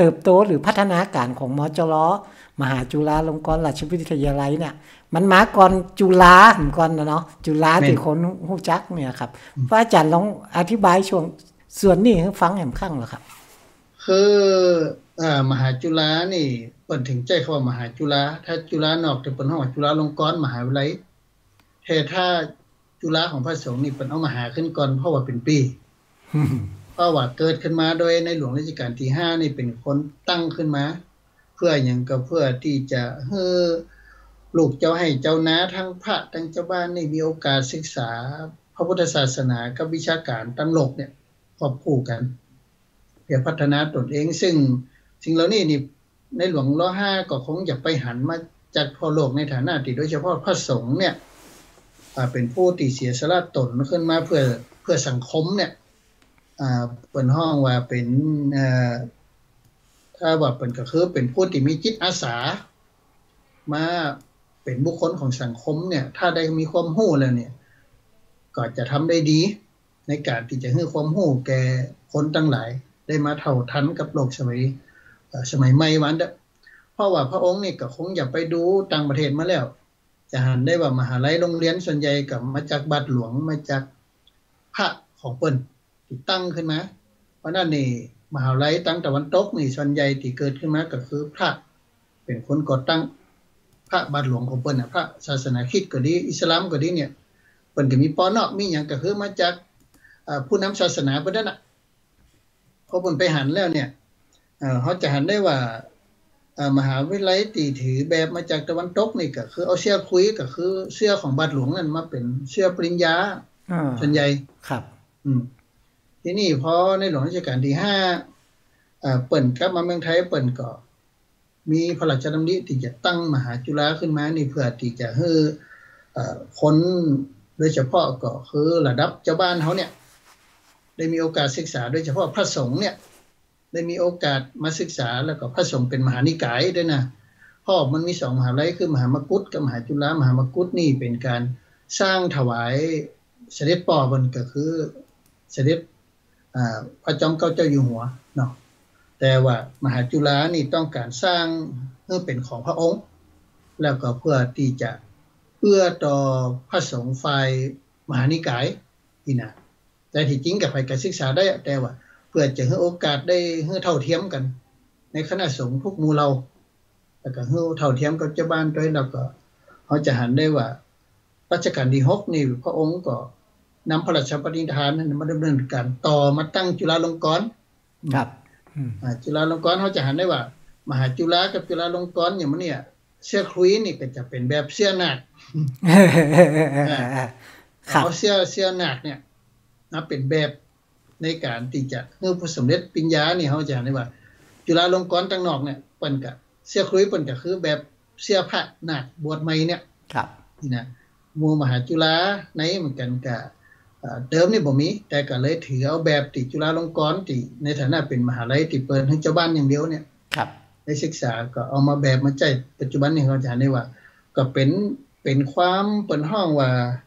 เติบโตหรือพัฒนาการของมจรมหาจุฬาลงกรณราชวิทยาลัยเนี่ยมันมาก่อนจุฬาก่อนนะเนาะจุฬาที่คนฮู้จักเนี่ยครับพระอาจารย์ลองอธิบายช่วงส่วนนี้ให้ฟังแหมข้างเหรอครับคือมหาจุฬานี่เปิ่นถึงใจคำว่ามหาจุฬาถ้าจุฬานอกจะเปิ่นฮ้องจุฬาลงกรณ์มหาวิทยาลัยแต่ถ้าจุฬาของพระสงฆ์นี่เปิ่นเอามาหาขึ้นก่อนเพราะว่าเป็นปีเพราะว่าเกิดขึ้นมาโดยในหลวงรัชกาลที่5นี่เป็นคนตั้งขึ้นมาเพื่อหยังก็เพื่อที่จะให้ลูกเจ้าให้เจ้านาทั้งพระทั้งเจ้าบ้านนี่มีโอกาสศึกษาพระพุทธศาสนากับวิชาการตั้งโลกเนี่ยควบคู่กันเพื่อพัฒนาตนเองซึ่งสิ่งเหล่านี้นี่ในหลวงร.5ก็คงจะไปหันมาจากทั่วโลกในฐานะที่โดยเฉพาะพระสงฆ์เนี่ยเป็นผู้ที่เสียสละตนขึ้นมาเพื่อสังคมเนี่ยเปิ้นฮ้องว่าเป็นถ้าว่าเปิ้นก็คือเป็นผู้ที่มีจิตอาสามาเป็นบุคคลของสังคมเนี่ยถ้าได้มีความรู้แล้วเนี่ยก็จะทำได้ดีในการที่จะให้ความรู้แก่คนทั้งหลายได้มาเท่าทันกับโลกสมัยใหม่วันเด้อเพราะว่าพระองค์นี่ก็คงอย่าไปดูต่างประเทศมาแล้วจะหันได้ว่ามหาลัยโรงเรียนส่วนใหญ่ก็มาจากบาทหลวงมาจากพระของเปิ้นที่ตั้งขึ้นมาเพราะนั้นนี่มหาลัยตั้งตะวันตกนี่ส่วนใหญ่ที่เกิดขึ้นมาก็คือพระเป็นคนก่อตั้งพระบาทหลวงของเปิ้นน่ะพระศาสนาคริสต์ก็ดีอิสลามก็ดีเนี่ยเปิ้นก็มีปอเนาะมีหยังก็คือมาจากผู้นำศาสนาเพิ่นนั่นน่ะพอเปิ้นไปหันแล้วเนี่ยเฮาจะหันได้ว่ามหาวิทยาลัยที่ถือแบบมาจากตะวันตกนี่ก็คือเอาเสื้อคุยก็คือเสื้อของบาทหลวงนั่นมาเป็นเสื้อปริญญาส่วนใหญ่ครับทีนี้พอในหลวงรัชกาลที่5เปิ้นกลับมาเมืองไทยเปิ้นก็มีพระราชดำริที่จะตั้งมหาจุฬาขึ้นมานี่เพื่อที่จะให้คนโดยเฉพาะก็คือระดับเจ้าบ้านเฮาเนี่ยได้มีโอกาสศึกษาโดยเฉพาะพระสงฆ์เนี่ยได้มีโอกาสมาศึกษาแล้วก็พระสงฆ์เป็นมหานิกายด้วยนะเพราะมันมี2มหาวิทยาลัยคือมหามกุฏกับมหาจุฬามหามกุฏนี่เป็นการสร้างถวายเสด็จพ่อเพิ่นก็คือเสด็จพระจอมเกล้าเจ้าอยู่หัวเนาะแต่ว่ามหาจุฬานี่ต้องการสร้างให้เป็นของพระองค์แล้วก็เพื่อที่จะเอื้อต่อพระสงฆ์ฝ่ายมหานิกายนี่นะแต่ที่จริงก็ไปการศึกษาได้แต่ว่าเพื่อจะให้โอกาสได้ให้เท่าเทียมกันในคณะสงฆ์ทุกหมู่เราแล้วก็ให้เท่าเทียมกับเจ้าบ้านด้วยแล้วก็เฮาจะหันได้ว่ารัชกาลที่6นี่พระองค์ก็นำพระราชปณิธานนั้นมาดำเนินการต่อมาตั้งจุฬาลงกรณ์ครับจุฬาลงกรณ์เฮาจะหันได้ว่ามหาจุฬากับจุฬาลงกรณ์อย่างมันเนี่ยเสื้อคลุยนี่ก็จะเป็นแบบเสื้อนาคครับเสื้อนาคเนี่ยนะเป็นแบบในการที่จะให้ผู้สำเร็จปริญญานี่เฮาจะเห็นได้ว่าจุฬาลงกรณ์ตั้งนอกเนี่ยเปิ้นก็เสื้อคลุยเปิ้นก็คือแบบเสื้อพระนาคบวชใหม่เนี่ยครับนี่นะหมู่มหาจุฬาในเหมือนกันก็เดิมนี่บ่มีแต่ก็เลยถือเอาแบบที่จุฬาลงกรณ์ที่ในฐานะเป็นมหาวิทยาลัยที่เปิดให้เจ้าบ้านอย่างเดียวเนี่ยครับได้ศึกษาก็เอามาแบบมาใช้ปัจจุบันนี้เฮาจะเห็นได้ว่าก็เป็นความเปิ้นฮ้องว่า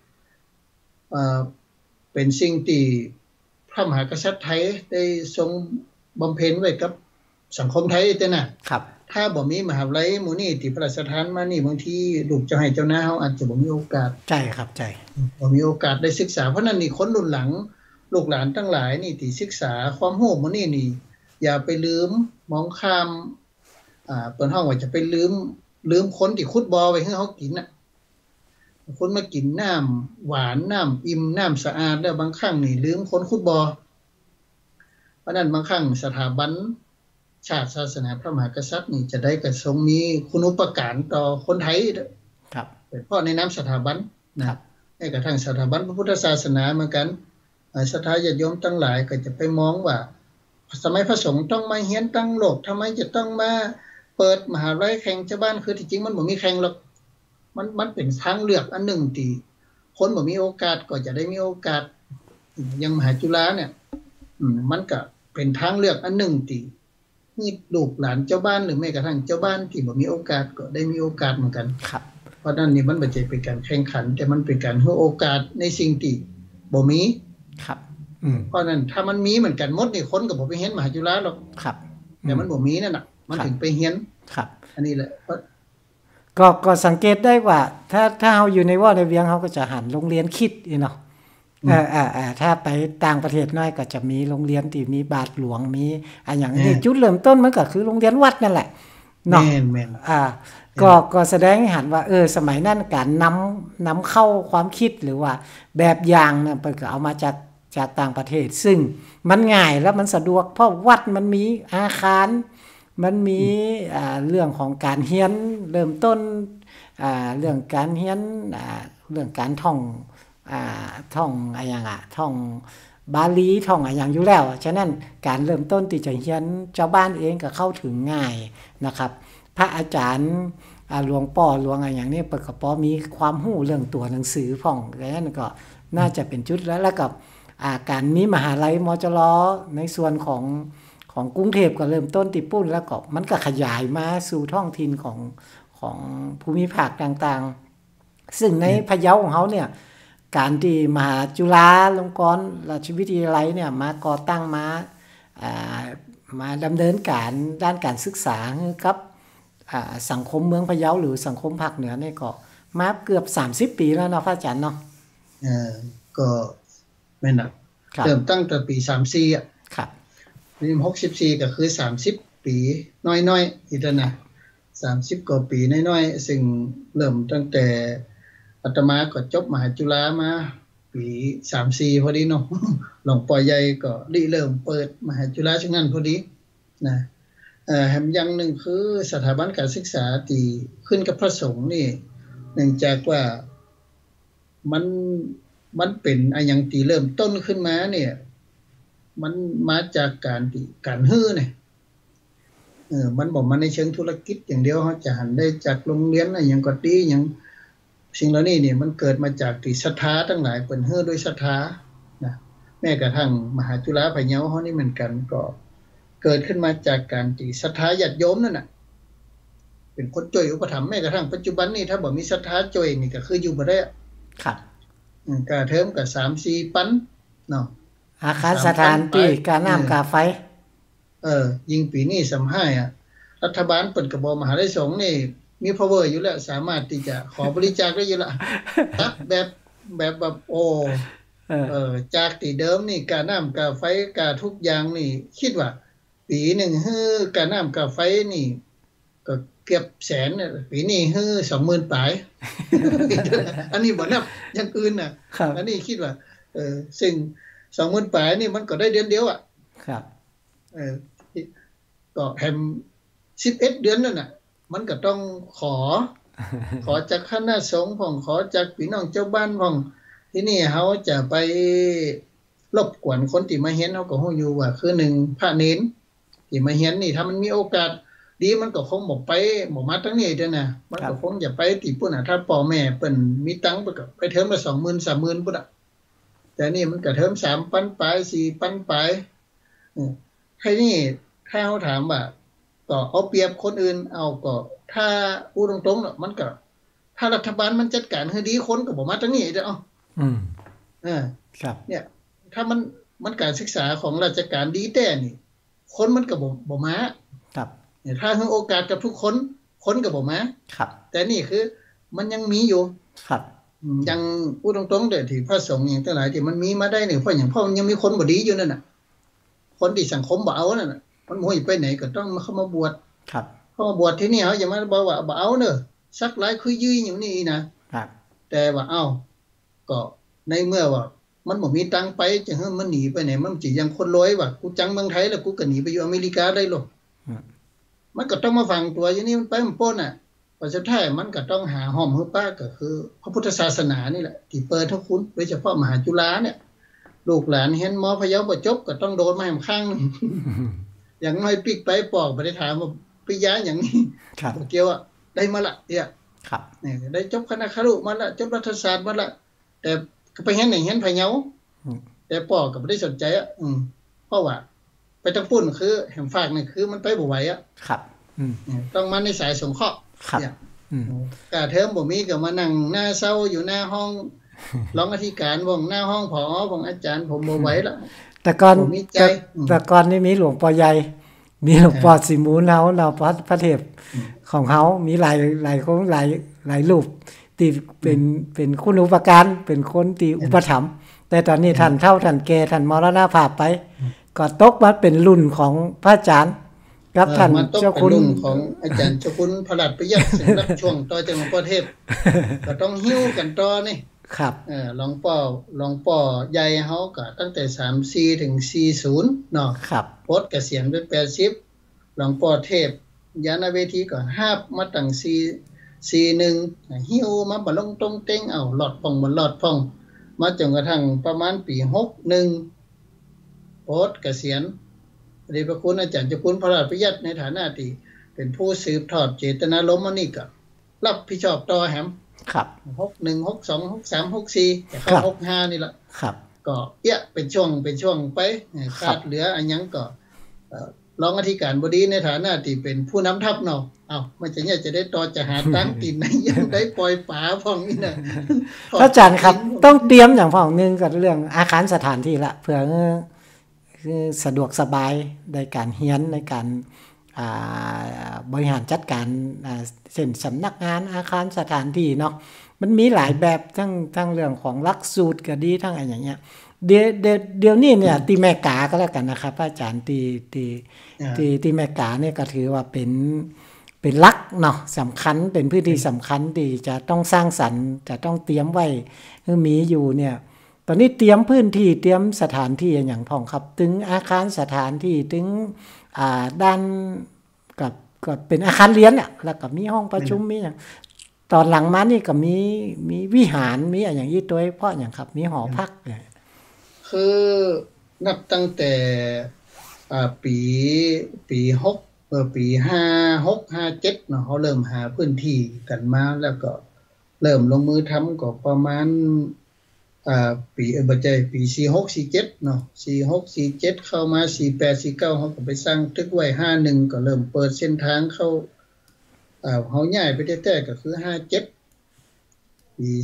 เป็นสิ่งที่พระมหากษัตริย์ไทยได้ทรงบำเพ็ญไว้กับสังคมไทยแต่น่ะครับถ้าบ่มีมหาวิทยาลัยหมู่นี้ที่พระราชทานมานี่บางทีลูกเจ้าให้เจ้านาเฮาอาจจะบ่มีโอกาสใช่ครับใช่บ่มีโอกาสได้ศึกษาเพราะนั้นนี่คนรุ่นหลังลูกหลานทั้งหลายนี่ที่ศึกษาความรู้หมู่นี้นี่อย่าไปลืมมองข้ามเปิ้นฮ้องว่าจะไปลืมคนที่ขุดบ่อไว้ให้เฮากินน่ะคนมากินน้ำหวานน้ำอิ่มน้ำสะอาดแล้วบางครั้งนี่ลืมคนขุดบ่อเพราะนั้นบางครั้งสถาบันชาติศาสนาพระมหากษัตริย์นี่จะได้กระทรงมีคุณูปการต่อคนไทยครับเพราะในนามสถาบันนะครับให้กระทั่งสถาบันพระพุทธศาสนาเหมือนกันศรัทธาญาติโยมทั้งหลายก็จะไปมองว่าสมัยพระสงฆ์ต้องมาเฮียนตั้งโลกทำไมจะต้องมาเปิดมหาวิทยาลัยแข่งชาวบ้านคือที่จริงมันบ่มีแข่งหรอกมันเป็นทางเลือกอันหนึ่งที่คนบ่มีโอกาสก็จะได้มีโอกาสอย่างมหาจุฬาเนี่ยมันก็เป็นทางเลือกอันหนึ่งที่มีลูกหลานเจ้าบ้านหรือแม้กระทั่งเจ้าบ้านที่บ่มีโอกาสก็ได้มีโอกาสเหมือนกันครับเพราะนั้นนี่มันบ่ใช่เป็นการแข่งขันแต่มันเป็นการให้โอกาสในสิ่งที่บ่มีครับเพราะนั้นถ้ามันมีเหมือนกันหมดนี่คนก็บ่ไปเรียนมหาจุฬาหรอกครับแต่มันบ่มีนั่นน่ะมันถึงไปเฮียนครับอันนี้แหละก็สังเกตได้ว่าถ้าเฮาอยู่ในว่อในเวียงเฮาก็จะหันโรงเรียนคิดอีเนาะถ้าไปต่างประเทศน้อยก็จะมีโรงเรียนที่มีบาทหลวงมีอันอย่างนี้จุดเริ่มต้นมันก็คือโรงเรียนวัดนั่นแหละเนาะแม่นก็แสดงให้เห็นว่าสมัยนั้นการนำเข้าความคิดหรือว่าแบบอย่างเนี่ยเพิ่นก็เอามาจากต่างประเทศซึ่งมันง่ายแล้วมันสะดวกเพราะวัดมันมีอาคารมันมีเรื่องของการเรียนเริ่มต้นเรื่องการเรียนเรื่องการท่องอะไรอย่างท่องบาลีท่องอะไรอย่างอยู่แล้วฉะนั้นการเริ่มต้นที่จะเรียนชาวบ้านเองก็เข้าถึงง่ายนะครับพระอาจารย์หลวงป่อหลวงอะไรอย่างนี้เปิดกระป๋อมีความรู้เรื่องตัวหนังสือพ่องดังนั้นก็น่าจะเป็นจุดแล้วกับการมีมหาลัยมจรในส่วนของกรุงเทพก็เริ่มต้นติปุ้นแล้วก็มันก็ขยายมาสู่ท้องถิ่นของภูมิภาคต่างๆซึ่งในพะเยาของเขาเนี่ยการที่มหาจุฬาลงกรณราชวิทยาลัยเนี่ยมาก่อตั้งมาดำเนินการด้านการศึกษาครับสังคมเมืองพะเยาหรือสังคมภาคเหนือนี่ก็มาเกือบ30ปีแล้วเนาะพระอาจารย์เนาะก็แม่นน่ะเริ่มตั้งแต่ปี34 ครับปี64ก็คือ30ปีน้อยๆอีกแล้วนะ30กว่าปีน้อยๆซึ่งเริ่มตั้งแต่อาตมาก็จบมหาจุฬามาปี34พอดีเนาะหลวงพ่อใหญ่ก็เริ่มเปิดมหาจุฬาฉะนั้นพอดีนะแถมอย่างนึงคือสถาบันการศึกษาที่ขึ้นกับพระสงฆ์นี่เนื่องจากว่ามันเป็นอันยังที่เริ่มต้นขึ้นมาเนี่ยมันมาจากการฮื้อเนี่ยมันบอกมาในเชิงธุรกิจอย่างเดียวเฮาจะหันได้จากโรงเรียนอะไรอย่างก็ดีอย่างสิ่งเหล่านี้เนี่ยมันเกิดมาจากที่ศรัทธาทั้งหลายเปิ้นฮื้อด้วยศรัทธานะแม้กระทั่งมหาจุฬาพะเยาเฮานี่เหมือนกันก็เกิดขึ้นมาจากการที่ศรัทธาญาติโยมนั่นน่ะเป็นคนช่วยอุปถัมภ์แม้กระทั่งปัจจุบันนี้ถ้าบ่มีศรัทธาช่วยนี่ก็คืออยู่บ่ได้ครับกะเทอมก็ 3-4 ปันเนาะอาคารสถานที่การน้ำกาไฟยิ่งปีนี้25รัฐบาลเปิดกระบอกมหาลัยสงฆ์นี่มี power อยู่แล้วสามารถที่จะขอบริจาคได้อยู่ละตัดแบบโอ้จากที่เดิมนี่การน้ำกาไฟกาทุกอย่างนี่คิดว่าปีนึงฮื้อการน้ำกาไฟนี่ก็เกือบแสนน่ะปีนี้ฮื้อ 20,000 ปลายอันนี้บ่นับอย่างอื่นน่ะอันนี้คิดว่าซึ่ง 20,000 ปลายนี่มันก็ได้เดือนเดียวอ่ะครับก็แฮม11เดือนนั่นน่ะมันก็ต้องขอจากคณะสงฆ์ของขอจากพี่น้องเจ้าบ้านของที่นี่เฮาจะไปรบกวนคนที่มาเฮียนเฮาก็ฮู้อยู่ว่าคือ1พระเนนที่มาเฮียนนี่ถ้ามันมีโอกาสดีมันก็คงบ่มาทั้งนี้เด้อนะมันก็คงจะไปที่ปุ่นน่ะถ้าพ่อแม่เปิ้นมีตังค์เพิ่นก็ไปเทอมละ 20,000 30,000 พุ่นน่ะแต่นี่มันก็เทอม3ปันปลาย4ปันปลายให้นี่ถ้าเฮาถามว่าก็เอาเปรียบคนอื่นเอาก็ถ้าพูดตรงๆเนาะมันก็ถ้ารัฐบาลมันจัดการให้ดีคนก็บ่มาทางนี้เด้อครับเนี่ยถ้ามันการศึกษาของราชการดีแต่นี่คนมันก็บ่มาครับเนี่ยถ้าให้โอกาสกับทุกคนก็บ่มาครับแต่นี่คือมันยังมีอยู่ครับยังพูดตรงๆเด้อที่พระสงฆ์อย่างทั้งหลายที่มันมีมาได้นี่เพราะหยังเพราะมันยังมีคนบ่ดีอยู่นั่นน่ะคนที่สังคมบ่เอานั่นน่ะมันบ่ให้ไปไหนก็ต้องมาเข้ามาบวชครับเข้ามาบวชที่นี่เฮาอย่ามาบอกว่าบ่เอาเด้อสักหลายคือยื้ออย่างนี้นะครับแต่ว่าก็ในเมื่อว่ามันบ่มีตังค์ไปจะให้มันหนีไปไหนมันสิยังคนรวยว่ากูจังเมืองไทยแล้วกูก็หนีไปอยู่อเมริกาได้หรอกมันก็ต้องมาฟังตัวอย่างนี้มันไปมันป่นน่ะพอสุดท้ายมันก็ต้องหาห้อมฮือป้าก็คือพระพุทธศาสนานี่แหละที่เปิดให้คุณโดยเฉพาะมหาจุฬาเนี่ยลูกหลานเห็นม.พะเยาบ่จบก็ต้องโดนมาแหมข้างนึงอย่างน้อยปิกไปปอกบ่ได้ถามว่าปริญญาหยังนี่บ่เกี่ยวอ่ะได้มาละเนี่ยครับนี่ได้จบคณะครุมาละจบรัฐศาสตร์มาละแต่ก็ไปเห็นเห็นพะเยาแต่ปอกก็บ่ได้สนใจอ่ะเพราะว่าไปทางปุ่นคือแห่งฝากนี่คือมันไปบ่ไหวอ่ะครับต้องมาในสายสงเคราะห์เนี่ยกะเทอมบ่มีก็มานั่งหน้าเซาอยู่หน้าห้องรองอธิการวงหน้าห้องผอของอาจารย์ผมบ่ไหวละแต่ก่อนนี่มีหลวงพ่อใหญ่มีหลวงพ่อสิมูลเฮาเนาะพระเทพของเฮามีหลายของหลายรูปที่เป็นคุณอุปการเป็นคนที่อุปถัมภ์แต่ตอนนี้ท่านเฒ่าท่านแก่ท่านมรณภาพไปก็ตกมาเป็นรุ่นของพระอาจารย์กับท่านเจ้าคุณของอาจารย์เจ้าคุณพระราชประหยัดซึ่งรับช่วงต่อจากหลวงพ่อเทพก็ต้องหิ้วกันต่อนี่ครับหลวงพ่อใหญ่เฮาก็ตั้งแต่34ถึง40เนาะครับปลดเกษียณเป็น80หลวงพ่อเทพยานเวทีก็ฮาบมาตั้ง41หิ้วมาบ่ลงตรงเต็งเอาหลอดพ่องบ่หลอดพ่องมาจนกระทั่งประมาณปี61ปลดเกษียณเดชพระคุณอาจารย์เจ้าคุณพระราชประหยัดในฐานะที่เป็นผู้สืบทอดเจตนารมณ์นี่ก็รับผิดชอบต่อแหมครับ 61 62 63 64แต่เข้า65นี่ล่ะครับก็เป็นช่วงไปขาดเหลืออันยังก็รองอธิการบดีในฐานะที่เป็นผู้นำทัพเนาะมันจะเนี่ยจะได้ต่อจะหาตั้งตีนไหนยังได้ปล่อยป๋าพ่องนี่นะอาจารย์ครับต้องเตรียมอย่างพ่องนึงกับเรื่องอาคารสถานที่ละเพื่อสะดวกสบายในการเรียนในการบริหารจัดการเช่นสำนักงานอาคารสถานที่เนาะมันมีหลายแบบทั้งเรื่องของหลักสูตรก็ดีทั้งอะไรอย่างเงี้ยเดี๋ยวนี้เนี่ยที่แม่กาก็แล้วกันนะครับอาจารย์ที่แม่กาเนี่ยก็ถือว่าเป็นหลักเนาะสำคัญเป็นพื้นที่สำคัญที่จะต้องสร้างสรรค์จะต้องเตรียมไว้คือมีอยู่เนี่ยตอนนี้เตรียมพื้นที่เตรียมสถานที่อย่างพ่องครับถึงอาคารสถานที่ถึงด้านกับเป็นอาคารเรียนอ่ะแล้วก็มีห้องประชุมมีอย่างตอนหลังมานี่ก็มีวิหารมีอย่างนี้ตัวเพราะอย่างครับมีหอพักเนี่ยคือนับตั้งแต่ปี6ปี56 57เนาะเฮาเริ่มหาพื้นที่กันมาแล้วก็เริ่มลงมือทำก็ประมาณปีบ่ใช่ปี46 47เนาะ46 47เข้ามา48 49เฮาก็ไปสร้างตึกไว้51ก็เริ่มเปิดเส้นทางเข้าเฮาย้ายไปแท้ๆก็คือ57ปี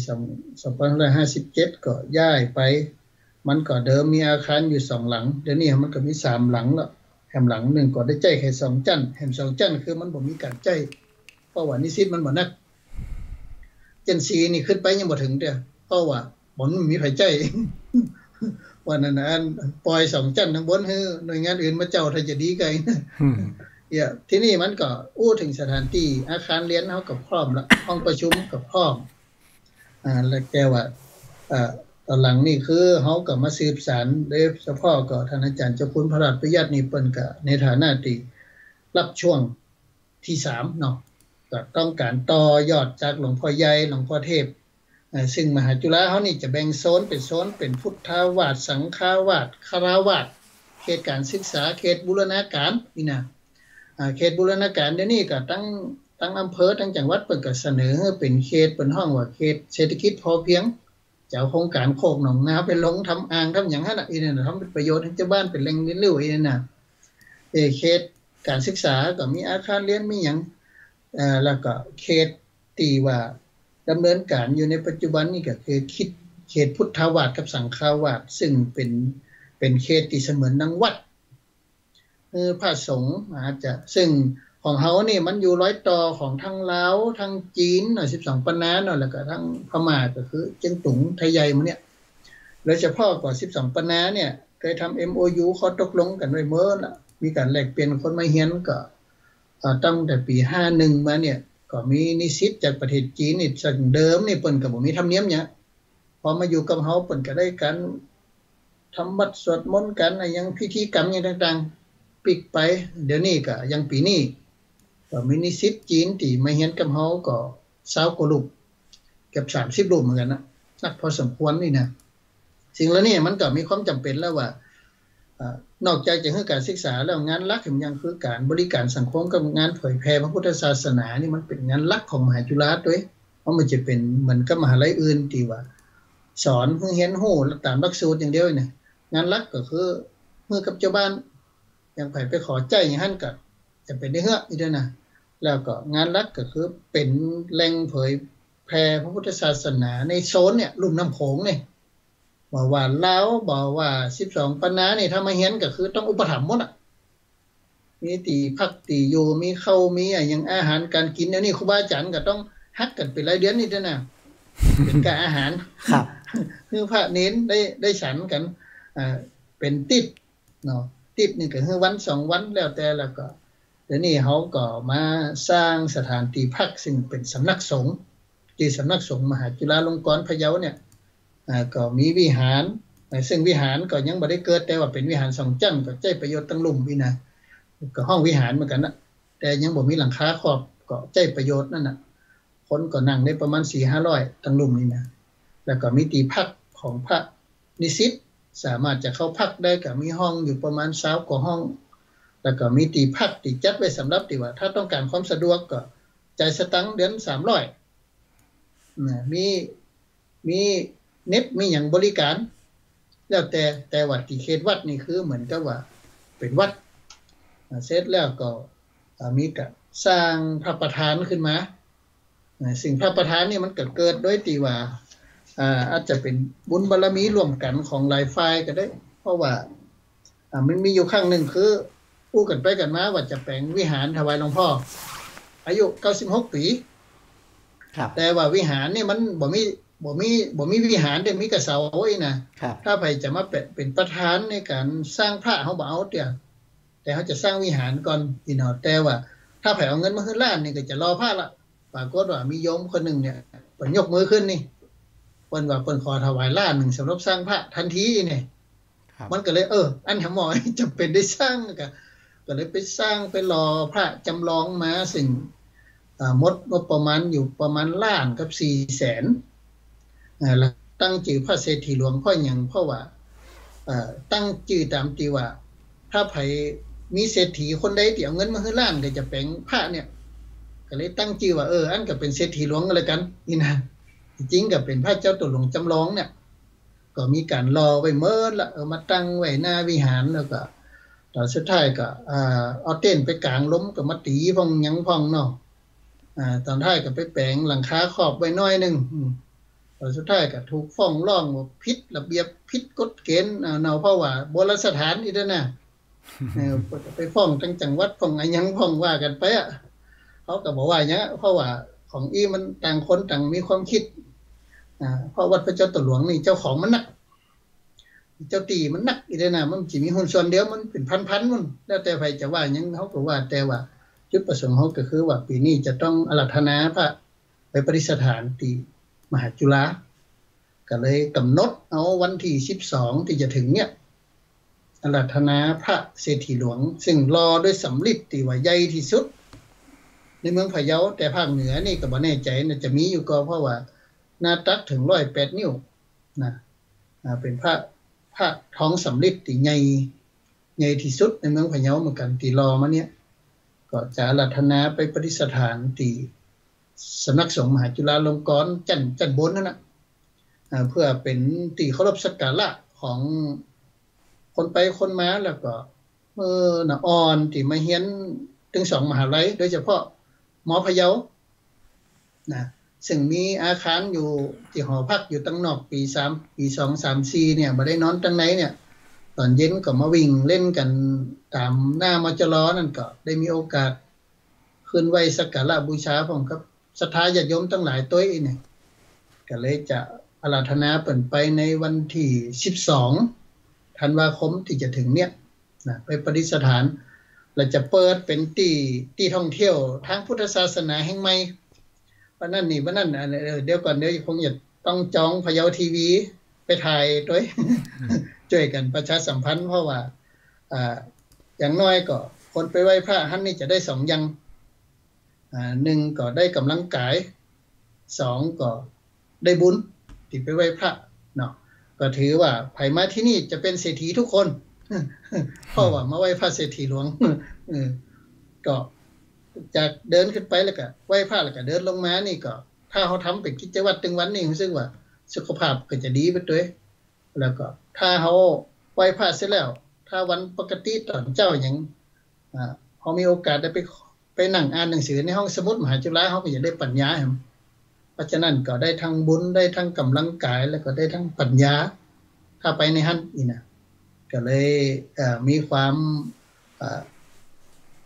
2557ก็ย้ายไปมันก็เดิมมีอาคารอยู่2หลังเดี๋ยวนี้มันก็มี3หลังแล้วแหมหลังนึงก็ได้ใจแค่2จั่นแหม2จั่นคือมันบ่มีการใจเพราะว่านิสิตมันบ่นักจั่น4นี่ขึ้นไปยังบ่ถึงเด้อเพราะว่าบ่มีไผใจว่านั่นปล่อย2จั่นทั้งบนคือหน่วยงานอื่นมาเจ้าถ้าจะดีไกที่นี่มันก็ถึงสถานที่อาคารเรียนเฮาก็พร้อมแล้วห้องประชุมก็พร้อมแล้วแกว่าตอนหลังนี่คือเฮาก็มาสืบสานโดยเฉพาะก็ท่านอาจารย์เจ้าคุณพระราชประหยัดนี่เปิ้นก็ในฐานะที่รับช่วงที่3เนาะก็ต้องการต่อยอดจากหลวงพ่อใหญ่หลวงพ่อเทพซึ่งมหาจุฬาเฮานี่จะแบ่งโซนเป็นพุทธาวาสสังฆาวาสคาราวาสเขตการศึกษาเขตบูรณาการนี่นะเขตบูรณาการเดี๋ยวนี้ก็ตั้งอำเภอทั้งจังหวัดเปิ้นก็เสนอเป็นเขตเป็นห้องว่าเขตเศรษฐกิจพอเพียงจะเอาโครงการโคกหนองนาไปลงทำอ่างทำอย่างนั้นน่ะอีนั่นทำเป็นประโยชน์ให้ชาวบ้านเป็นแหล่งเรียนรู้อีนั่นน่ะเขตการศึกษาก็มีอาคารเรียนมีหยังแล้วก็เขตที่ว่าดำเนินการอยู่ในปัจจุบันนี่ก็คือเขตพุทธาวาสกับสังฆาวาสซึ่งเป็นเขตที่เสมือนดังวัดพระสงฆ์อาจจะซึ่งของเฮานี่มันอยู่ร้อยต่อของทั้งลาวทั้งจีน12ปันนาเนาะแล้วก็ทั้งพม่าก็คือเจียงตุงไทยใหญ่มื้อเนี่ยโดยเฉพาะกว่า12ปันนาเนี่ยเคยทำ MOU ข้อตกลงกันไว้เมื่อละมีการแลกเปลี่ยนคนมาเรียนก็ตั้งแต่ปี51มาเนี่ยก็มีนิสิตจากประเทศจีนนี่ซึ่งเดิมนี่เปิ้นก็บ่มีธรรมเนียมหยังพอมาอยู่กับเฮาเปิ้นก็ได้การทำบัตรสวดมนต์กันอะไรยังพิธีกรรมอย่างต่างๆปิกไปเดี๋ยวนี้ก็ยังปีนี้ก็มีนิสิตจีนที่มาเรียนกับเฮาก็20กว่ารูปเกือบ30รูปเหมือนกันนะนักพอสมควรนี่นะสิ่งเหล่านี้มันก็มีความจำเป็นแล้วว่านอกจากจะให้การศึกษาแล้วงานหลักของยังคือการบริการสังคมกับงานเผยแพร่พระพุทธศาสนานี่มันเป็นงานหลักของมหาจุฬาด้วยเพราะมันจะเป็นเหมือนกับมหาลัยอื่นที่ว่าสอนเรียนรู้ตามหลักสูตรอย่างเดียวนี่งานหลักก็คือเมื่อกับเจ้าบ้านอย่างไปขอใจอย่างนั้นก็จะเป็นได้เฮ้ออีด้วยนะแล้วก็งานหลักก็คือเป็นแหล่งเผยแพร่พระพุทธศาสนาในโซนเนี่ยลุ่มน้ำโขงนี่บอกว่าลาวบอกว่า12ปันนานี่ถ้ามาเรียนก็คือต้องอุปถัมภ์หมดมีตีพักตีอยู่มีข้าวมีอย่างอาหารการกินอันนี้ครูบาอาจารย์ก็ต้องฮักกันเป็นรายเดือนนี่ด้วยนะเป็นการอาหารครับคือพระเน้นได้ฉันกันเป็นติดเนาะติดนี่ก็คือวัน2วันแล้วแต่แล้วก็เดี๋ยวนี้เขาก็มาสร้างสถานที่พักซึ่งเป็นสำนักสงฆ์ที่สำนักสงฆ์มหาจุฬาลงกรณ์พะเยาเนี่ยก็มีวิหารซึ่งวิหารก็ยังบ่ได้เกิดแต่ว่าเป็นวิหารสองจั่นก็ใช้ประโยชน์ตั้งลุ่มพี่นะก็ห้องวิหารเหมือนกันนะแต่ยังบ่มีหลังคาครอบก็ใช้ประโยชน์นั่นน่ะคนก็นั่งได้ประมาณ 4-500 ตั้งลุ่มนี่นะแล้วก็มีที่พักของพระนิสิตสามารถจะเข้าพักได้ก็มีห้องอยู่ประมาณ20กว่าห้องแล้วก็มีที่พักที่จัดไว้สำหรับที่ว่าถ้าต้องการความสะดวกก็จ่ายสตังค์เดือน300นะมีเน็ตมีหยังบริการแล้วแต่วัดที่เขตวัดนี่คือเหมือนกับว่าเป็นวัดเสร็จแล้วก็มีก็สร้างพระประธานขึ้นมาสิ่งพระประธานนี่มันเกิดโดยที่ว่าอาจจะเป็นบุญบารมีร่วมกันของหลายฝ่ายก็ได้เพราะว่ามันมีอยู่ครั้งหนึ่งคืออู้กันไปกันมาว่าจะแปลงวิหารถวายหลวงพ่ออายุ96ปีครับแต่ว่าวิหารนี่มันบ่มีวิหารแต่มีกระเสาไว้นะถ้าใครจะมาเป็นประธานในการสร้างพระเฮาบ่เอาเตี้ยแต่เขาจะสร้างวิหารก่อนพี่น้องแต่ว่าถ้าใครเอาเงินมาขึ้นล้านนี่ก็จะรอพระละปรากฏว่ามีโยมคนนึงเนี่ยเพิ่นยกมือขึ้นนี่เพิ่นว่าเพิ่นขอถวายล้านนึงสำหรับสร้างพระทันทีนี่มันก็เลยอันหาหมอจำเป็นได้สร้างก็เลยไปสร้างไปรอพระจำลองมาซึ่งหมดงบประมาณอยู่ประมาณล้านกับ400,000แล้วตั้งชื่อพระเศรษฐีหลวงเพราะหยังเพราะว่าตั้งชื่อตามที่ว่าถ้าไผมีเศรษฐีคนใดที่เอาเงินมาให้ล้านก็จะแปลงพระเนี่ยก็เลยตั้งชื่อว่าอันก็เป็นเศรษฐีหลวงกันเลยกันนี่นะจริงๆก็เป็นพระเจ้าตัวหลวงจำลองเนี่ยก็มีการรอไว้เมื่อละมาตั้งไว้หน้าวิหารแล้วก็ตอนสุดท้ายก็เอาเต้นไปกลางล้มก็มาตีพองหยังพองเนาะตอนท้ายก็ไปแปลงหลังคาครอบไว้น้อยนึงตอนสุดท้ายก็ถูกฟ้องร้องว่าผิดระเบียบผิดกฎเกณฑ์เนาะเพราะว่าโบราณสถานนี่นะไปฟ้องทั้งจังหวัดฟ้องอะไรยังฟ้องว่ากันไปเขาก็บอกว่าอย่างนี้เพราะว่าของมันต่างคนต่างมีความคิดเพราะวัดพระเจ้าตัวหลวงนี่เจ้าของมันนักเจ้าตีมันนักอีเด้นะมันสิมีหุ้นส่วนเดียวมันเป็นพันๆมันแล้วแต่ใครจะว่าอย่างเขาก็ว่าแต่ว่าจุดประสงค์เขาก็คือว่าปีนี้จะต้องอาราธนาพระไปประดิษฐานที่มหาจุฬาก็เลยกำหนดเอาวันที่12ที่จะถึงเนี่ยอาราธนาพระเศรษฐีหลวงซึ่งรอด้วยสำริดที่ว่าใหญ่ที่สุดในเมืองพะเยาแต่ภาคเหนือนี่ก็บ่แน่ใจนะจะมีอยู่ก็เพราะว่าหน้าตักถึง108 นิ้วนะเป็นพระท้องสำริดที่ใหญ่ที่สุดในเมืองพะเยาเหมือนกันที่รอมาเนี่ยก็จะอาราธนาไปประดิษฐานที่สำนักสงฆ์มหาจุฬาลงกรณ์จันบนนั่นนะเพื่อเป็นที่เคารพสักการะของคนไปคนมาแล้วก็น่ะอ่อนที่มาเรียนถึง2มหาวิทยาลัยโดยเฉพาะมอพะเยานะซึ่งมีอาคารอยู่ที่หอพักอยู่ตั้งนอกปี2 3 4เนี่ยบ่ได้นอนตั้งไหนเนี่ยตอนเย็นก็มาวิ่งเล่นกันตามหน้ามจรนั่นก็ได้มีโอกาสขึ้นไหว้สักการะบูชาพร้อมกับศรัทธาญาติโยมทั้งหลายตัวนี่ก็เลยจะอาราธนาเปิ่นไปในวันที่12ธันวาคมที่จะถึงเนี่ยนะไปประดิษฐานและจะเปิดเป็นที่ท่องเที่ยวทางพุทธศาสนาแห่งใหม่วันนั้นเดี๋ยวก่อนเดี๋ยวคงจะต้องจองพะเยาทีวีไปถ่ายด้วยช่วยกันประชาสัมพันธ์เพราะว่าอย่างน้อยก็คนไปไหว้พระท่านนี่จะได้2อย่าง1ก็ได้กำลังกาย2ก็ได้บุญที่ไปไหว้พระเนาะก็ถือว่าไผมาที่นี่จะเป็นเศรษฐีทุกคนเพราะว่ามาไหว้พระเศรษฐีหลวงก็จากเดินขึ้นไปแล้วก็ไหว้พระแล้วก็เดินลงมานี่ก็ถ้าเขาทำเป็นกิจวัตรตึงวันนี่รู้สึกว่าสุขภาพก็จะดีไปด้วยแล้วก็ถ้าเขาไหว้พระเสร็จแล้วถ้าวันปกติตอนเจ้าอย่างเขามีโอกาสได้ไปนั่งอ่านหนังสือในห้องสมุดมหาจุฬาเขาก็จะได้ปัญญาเพราะฉะนั้นก็ได้ทั้งบุญได้ทั้งกำลังกายแล้วก็ได้ทั้งปัญญาถ้าไปในหันอีนะก็เลยมีความ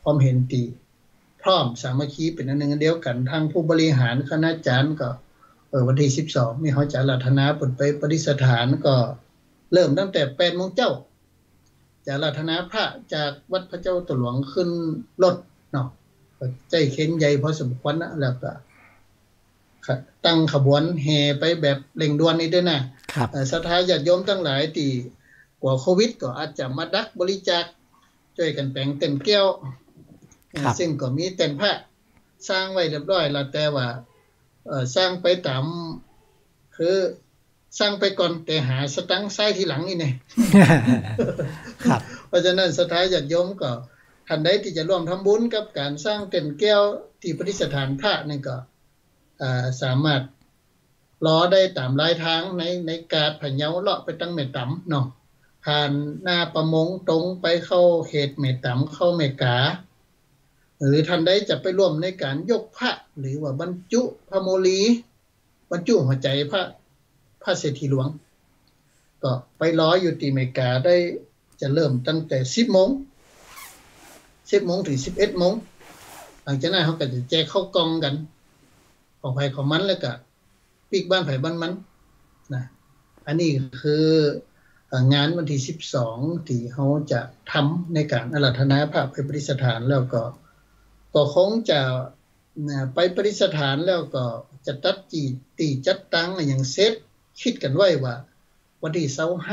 ความเห็นตีพร้อมสามัคคีเป็นอันหนึ่งอันเดียวกันทางผู้บริหารคณาจารย์ก็วันที่12นี่เขาจะอาราธนาไปประดิษฐานก็เริ่มตั้งแต่8 โมงเจ้าจะอาราธนาพระจากวัดพระเจ้าตะหลวงขึ้นรถเนาะใจเข็นใหญ่พอสมควรนะแล้วก็ตั้งขบวนแห่ไปแบบเร่งด่วนนี่ด้วยนะครับศรัทธาญาติโยมทั้งหลายที่กว่าโควิดก็อาจจะมาดักบริจาคช่วยกันแปลงเต็นแก้วซึ่งก็มีเต็นพระสร้างไว้เรียบร้อยแล้วแต่ว่าสร้างไปตามคือสร้างไปก่อนแต่หาสตังค์ใช้ทีหลังนี่เนี่ยครับเพราะฉะนั้นศรัทธาญาติโยมก็ท่านใดที่จะร่วมทำบุญกับการสร้างเต็นแก้วที่ประดิษฐานพระนี่ก็สามารถล้อได้ตามรายทางในกาดพะเยาเลาะไปตั้งแม่ตำเนาะผ่านหน้าประมงตรงไปเข้าเขตแม่ตำเข้าแม่กาหรือท่านใดจะไปร่วมในการยกพระหรือว่าบรรจุพระโมลีบรรจุหัวใจพระเศรษฐีหลวงก็ไปล้ออยู่ที่แม่กาได้จะเริ่มตั้งแต่10 โมงถึง11 โมงหลังจากนั้นเขาก็จะแจกข้าวกล่องกันของไผของมันแล้วก็ปีกบ้านไผบ้านมันนะอันนี้คืองานวันที่12ที่เขาจะทำในการอาราธนาพระไปประดิษฐานแล้วก็คงจะไปประดิษฐานแล้วก็จะจัดตั้งอย่างเซตคิดกันไว้ว่าวันที่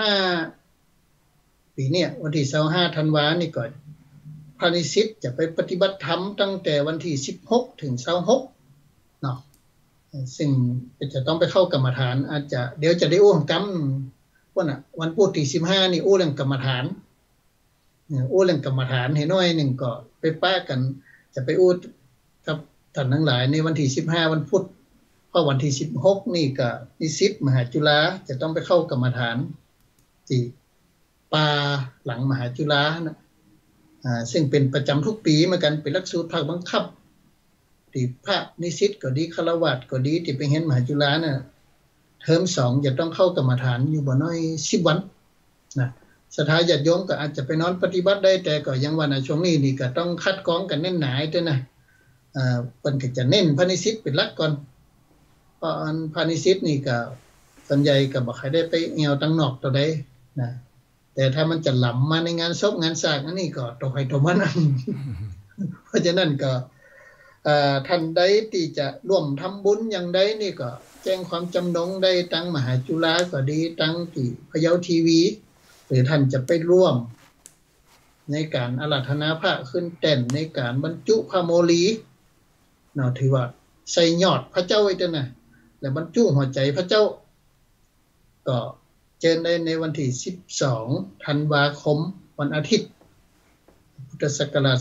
25ปีเนี่ยวันที่25ธันวาคมนี่ก่อนพระนิสิตจะไปปฏิบัติธรรมตั้งแต่วันที่16ถึง26เนาะซึ่งจะต้องไปเข้ากรรมฐานอาจจะเดี๋ยวจะได้อู้กรรมว่าน่ะวันพุธที่15นี่อู้เรื่องกรรมฐานอู้เรื่องกรรมฐานให้น้อยนึงก็ไปป้ากันจะไปอู้กับท่านทั้งหลายในวันที่15วันพุธเพราะวันที่16นี่ก็นิสิตมหาจุฬาจะต้องไปเข้ากรรมฐานที่ป่าหลังมหาจุฬานะซึ่งเป็นประจำทุกปีเหมือนกันเป็นหลักสูตรภาคบังคับที่พระนิสิตก็ดีฆราวาสก็ดีที่ไปเห็นมหาจุฬาน่ะเทอม2จะต้องเข้ากรรมฐานอยู่บ่น้อย10 วันนะศรัทธาญาติโยมก็อาจจะไปนอนปฏิบัติได้แต่ก็ยังว่าช่วงนี้นี่ก็ต้องคัดกรองกันแน่นหนาด้วยนะเพิ่นก็จะเน้นพระนิสิตเป็นหลักก่อนเพราะพระนิสิตนี่ก็ส่วนใหญ่ก็บ่ค่อยได้ไปแอวตั้งนอกตัวใดนะแต่ถ้ามันจะหล้ำมาในงานศพงานสร้างอันนี้ก็ตัวใครตัวมันเพราะฉะนั้นก็ท่านใดที่จะร่วมทำบุญอย่างใดนี่ก็แจ้งความจำนงได้ตั้งมหาจุฬาก็ดีตั้งที่พะเยาทีวีหรือท่านจะไปร่วมในการอาราธนาพระขึ้นแท่นในการบรรจุพระโมลีเนาะถือว่าใส่ยอดพระเจ้าไว้ด้วยนะและบรรจุหัวใจพระเจ้าก็เจอได้ในวันที่12ธันวาคมวันอาทิตย์พุทธศักราช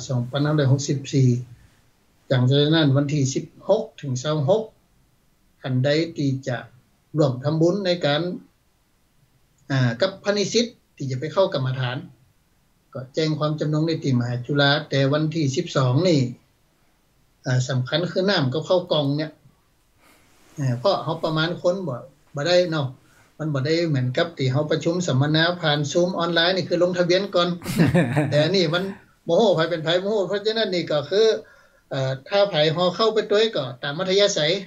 2564จากนั้นวันที่16ถึง26ท่านใดที่จะร่วมทำบุญในการกับพระนิสิตที่จะไปเข้ากรรมฐานก็แจ้งความจำนงในที่มหาจุฬาแต่วันที่12นี่สำคัญคือน้ำก็เข้ากล่องเนี่ยเพราะเขาประมาณคนบ่ได้เนาะมันบ่ได้เหมือนกับที่เขาประชุมสัมมนาผ่านซูมออนไลน์นี่คือลงทะเบียนก่อน แต่นี่มันโมโหไผเป็นไผโมโหเพราะฉะนั้นนี่ก็คือถ้าไผฮอเข้าไปด้วยก็ตามมัธยศัย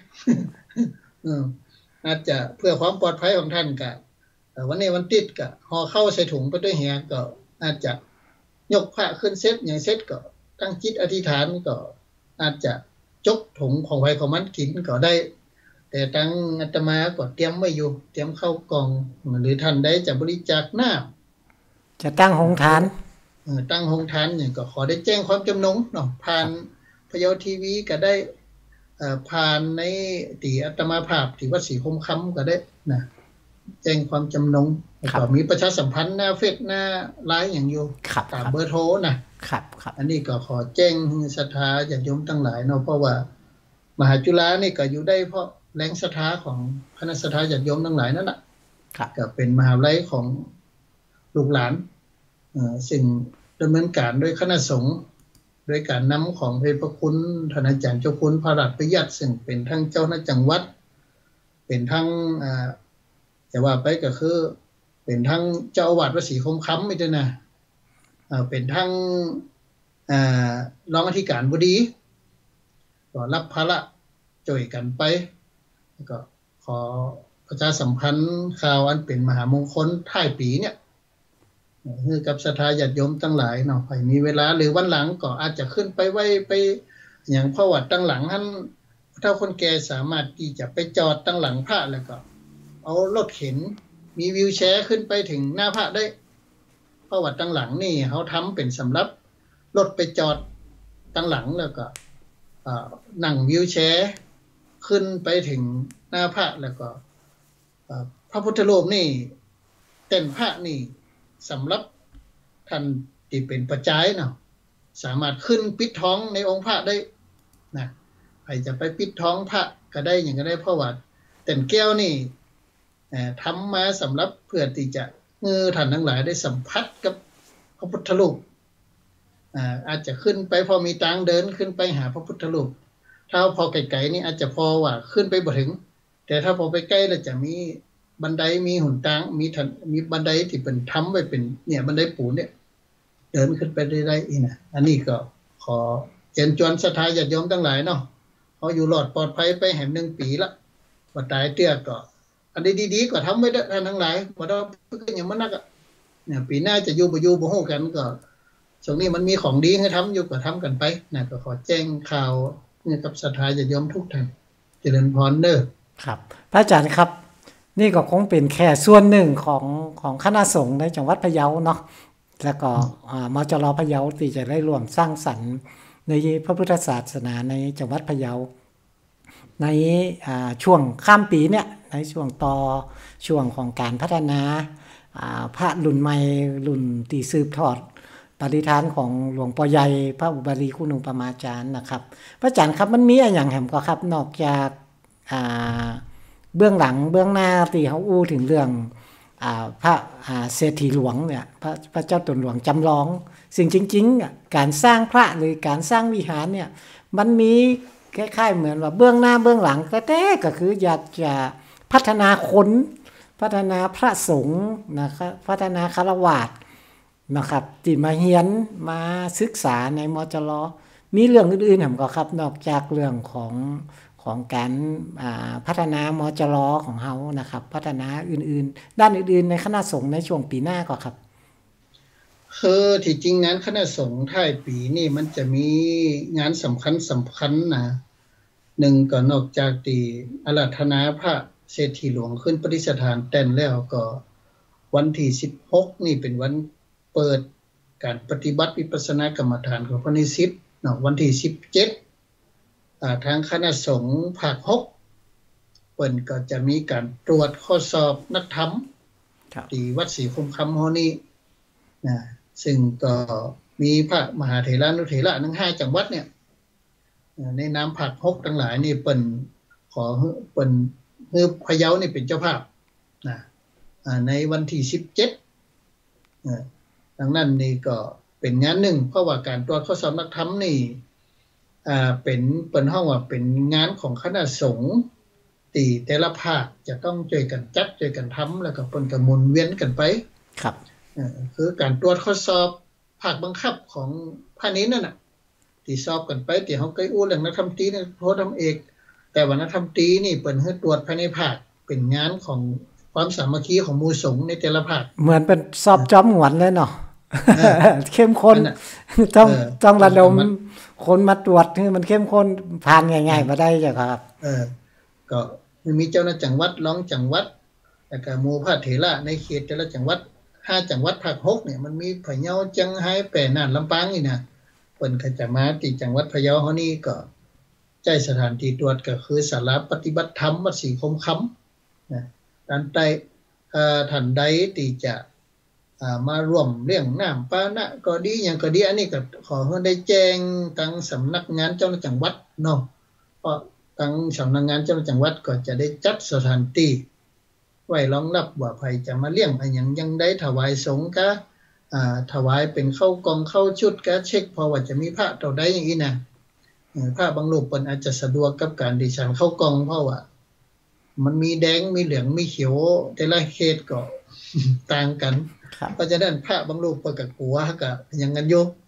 อาจจะเพื่อความปลอดภัยของท่านก็วันนี้วันติดก็ฮอเข้าใส่ถุงไปด้วยแหก็อาจจะยกพระขึ้นเซตอย่างเซตก็ตั้งจิตอธิษฐานก็อาจจะจกถุงของไผของมันกินก็ได้แต่ตั้งอาตมาก็เตรียมไว้อยู่เตรียมเข้ากล่องหรือท่านใดจะบริจาคน้ำจะตั้งโรงทานตั้งโรงทานเนี่ยก็ขอได้แจ้งความจำนงเนาะผ่านพะเยาทีวีก็ได้ผ่านในที่อาตมาภาพที่วัดศรีคมคำก็ได้นะแจ้งความจำนงก็มีประชาสัมพันธ์หน้าเฟซหน้าไลน์อย่างอยู่ตามเบอร์โทรนะครับอันนี้ก็ขอแจ้งศรัทธาญาติโยมทั้งหลายเนาะเพราะว่ามหาจุฬานี่ก็อยู่ได้เพราะแรงศรัทธาของคณะศรัทธาญาติโยมทั้งหลายนั่นแหละก็เป็นมหาวิทยาลัยของลูกหลานสิ่งดำเนินการโดยคณะสงฆ์โดยการนำของพระคุณท่านอาจารย์เจ้าคุณพระราชประหยัดซึ่งเป็นทั้งเจ้าหน้าจังหวัดเป็นทั้งจะว่าไปก็คือเป็นทั้งเจ้าอาวาสวัดศรีคมคำไม่ใช่นะเป็นทั้งรองอธิการบดีก็รับภาระจ่วยกันไปแล้วก็ขอประชาสัมพันธ์ข่าวอันเป็นมหามงคลท้ายปีเนี่ยคือกับศรัทธาญาติโยมทั้งหลายเนาะใครมีเวลาหรือวันหลังก็อาจจะขึ้นไปไว้ไปอย่างเพราะว่าตั้งหลังท่านถ้าคนแก่สามารถที่จะไปจอดตั้งหลังพระแล้วก็เอารถเข็นมีวิวแชร์ขึ้นไปถึงหน้าพระได้เพราะว่าตั้งหลังนี่เขาทำเป็นสำหรับรถไปจอดตั้งหลังแล้วก็นั่งวิวแชร์ขึ้นไปถึงหน้าพระแล้วก็พระพุทธรูปนี่เต้นพระนี่สำหรับท่านที่เป็นปัจจัยเนาะสามารถขึ้นปิดท้องในองค์พระได้นะใครจะไปปิดท้องพระก็ได้อย่างก็ได้เพราะว่าเต้นแก้วนี่ทำมาสำหรับเพื่อที่จะท่านทั้งหลายได้สัมผัสกับพระพุทธรูปอาจจะขึ้นไปพอมีทางเดินขึ้นไปหาพระพุทธรูปถ้าพอไกลๆนี่อาจจะพอว่าขึ้นไปบ่ถึงแต่ถ้าพอไปใกล้แล้วจะมีบันไดมีหนทางมีบันไดที่เป็นทำไว้เป็นเนี่ยบันไดปูนเนี่ยเดินขึ้นไปได้อีกนะอันนี้ก็ขอเชิญชวนศรัทธาญาติโยมทั้งหลายเนาะเขาอยู่รอดปลอดภัยไปแห่ง1 ปีละบ่ตายเตี้ยก็อันดีๆก็ทำไว้เด้อท่านทั้งหลายบ่ต้องก็อย่างมันนักอ่ะเนี่ยปีหน้าจะอยู่บ่ฮู้กันก็ช่วงนี้มันมีของดีให้ทำอยู่ก็ทำกันไปนะก็ขอแจ้งข่าวเนี่ยกับศรัทธาญาติโยมทุกท่านเจริญพรเด้อครับพระอาจารย์ครับนี่ก็คงเป็นแค่ส่วนหนึ่งของคณะสงฆ์ในจังหวัดพะเยาเนาะแล้วก็มจร.พะเยาที่จะได้ร่วมสร้างสรรค์ในพระพุทธศาสนาในจังหวัดพะเยาในช่วงข้ามปีเนี่ยในช่วงของการพัฒนาพระรุ่นใหม่รุ่นที่สืบทอดปฏิฐานของหลวงพ่อใหญ่พระอุบาลีคุณูปมาจารย์นะครับพระอาจารย์ครับมันมีอะไรอย่างแหมก็ครับนอกจากเบื้องหลังเบื้องหน้าที่เขาอู้ถึงเรื่องพระเศรษฐีหลวงเนี่ยพระเจ้าตนหลวงจำลองสิ่งจริงๆการสร้างพระหรือการสร้างวิหารเนี่ยมันมีคล้ายๆเหมือนว่าเบื้องหน้าเบื้องหลังแต่ก็คืออยากจะพัฒนาคนพัฒนาพระสงฆ์นะครับพัฒนาฆราวาสนะครับที่มาเรียนมาศึกษาในมจร.มีเรื่องอื่นๆแหมก็ครับนอกจากเรื่องของการพัฒนามจร.ของเฮานะครับพัฒนาอื่นๆด้านอื่นๆในคณะสงฆ์ในช่วงปีหน้าก็ครับคือที่จริงงานคณะสงฆ์ท้ายปีนี่มันจะมีงานสำคัญนะ1ก็นอกจากที่อาราธนาพระเศรษฐีหลวงขึ้นประดิษฐานแต่นแล้วก็วันที่16นี่เป็นวันเปิดการปฏิบัติวิปัสสนากรรมฐานของพระนิสิตเนาะวันที่17ทางคณะสงฆ์ภาค6เปิ้นก็จะมีการตรวจข้อสอบนักธรรมที่วัดศรีคมคำเฮานี่นะซึ่งก็มีพระมหาเถรานุเถระทั้ง5จังหวัดเนี่ยในนามภาค6ทั้งหลายนี่เปิ้นขอเปิ้นคือพะเยานี่เป็นเจ้าภาพนะในวันที่17ดังนั้นนี่ก็เป็นงานหนึ่งเพราะว่าการตรวจข้อสอบนักธรรมนี่เป็นเปิ้นฮ้องว่าเป็นงานของคณะสงฆ์ที่แต่ละภาคจะต้องช่วยกันจัดช่วยกันทำแล้วก็เปิ้นก็หมุนเวียนกันไปครับคือการตรวจข้อสอบภาคบังคับของภาคนี้นั่นน่ะที่สอบกันไปที่เฮาเคยอู้เรื่องนักธรรมตรีโทธรรมเอกแต่ว่านักธรรมตรีนี่เปิ้นให้ตรวจภายในภาคเป็นงานของความสามัคคีของหมู่สงฆ์ในแต่ละภาคเหมือนเป็นสอบจอมหวนเลยเนาะเข้มข้นต้องระดมคนมาตรวจให้มันเข้มข้นผ่านง่ายๆบ่ได้จ้ะครับก็มีเจ้าหน้าจังหวัดรองจังหวัดแล้วก็หมู่พระเถระในเขตแต่ละจังหวัด5จังหวัดภาค6เนี่ยมันมีพะเยาจังไห้แปรน่านลำปางนี่นะเปิ้นก็จะมาที่จังหวัดพะเยาเฮานี่ก็ใช้สถานที่ตรวจก็คือศาลาปฏิบัติธรรมวัดศรีคมคำนะด้านใต้ท่านใดที่จะมาร่วมเรื่องน้ำปานะก็ดีอย่างก็ดีอันนี้ก็ขอให้ได้แจ้งทางสำนักงานเจ้าหน้าจังหวัดเนาะเพราะทางสำนักงานเจ้าหน้าจังหวัดก็จะได้จัดสถานที่ไว้รองรับว่าใครจะมาเลี้ยงอะไรอย่างยังได้ถวายสงฆ์ก็ถวายเป็นเข้ากองเข้าชุดก็เช็คพอว่าจะมีพระเท่าใดอย่างนี้นะพระบางรูปเพิ่นอาจจะสะดวกกับการดิฉันเข้ากองเพราะว่ามันมีแดงมีเหลืองมีเขียวแต่ละเขตก็ต่างกันเพราะฉะนั้นพระบางรูปเพิ่นก็กลัวก็อย่างนั้นอยู่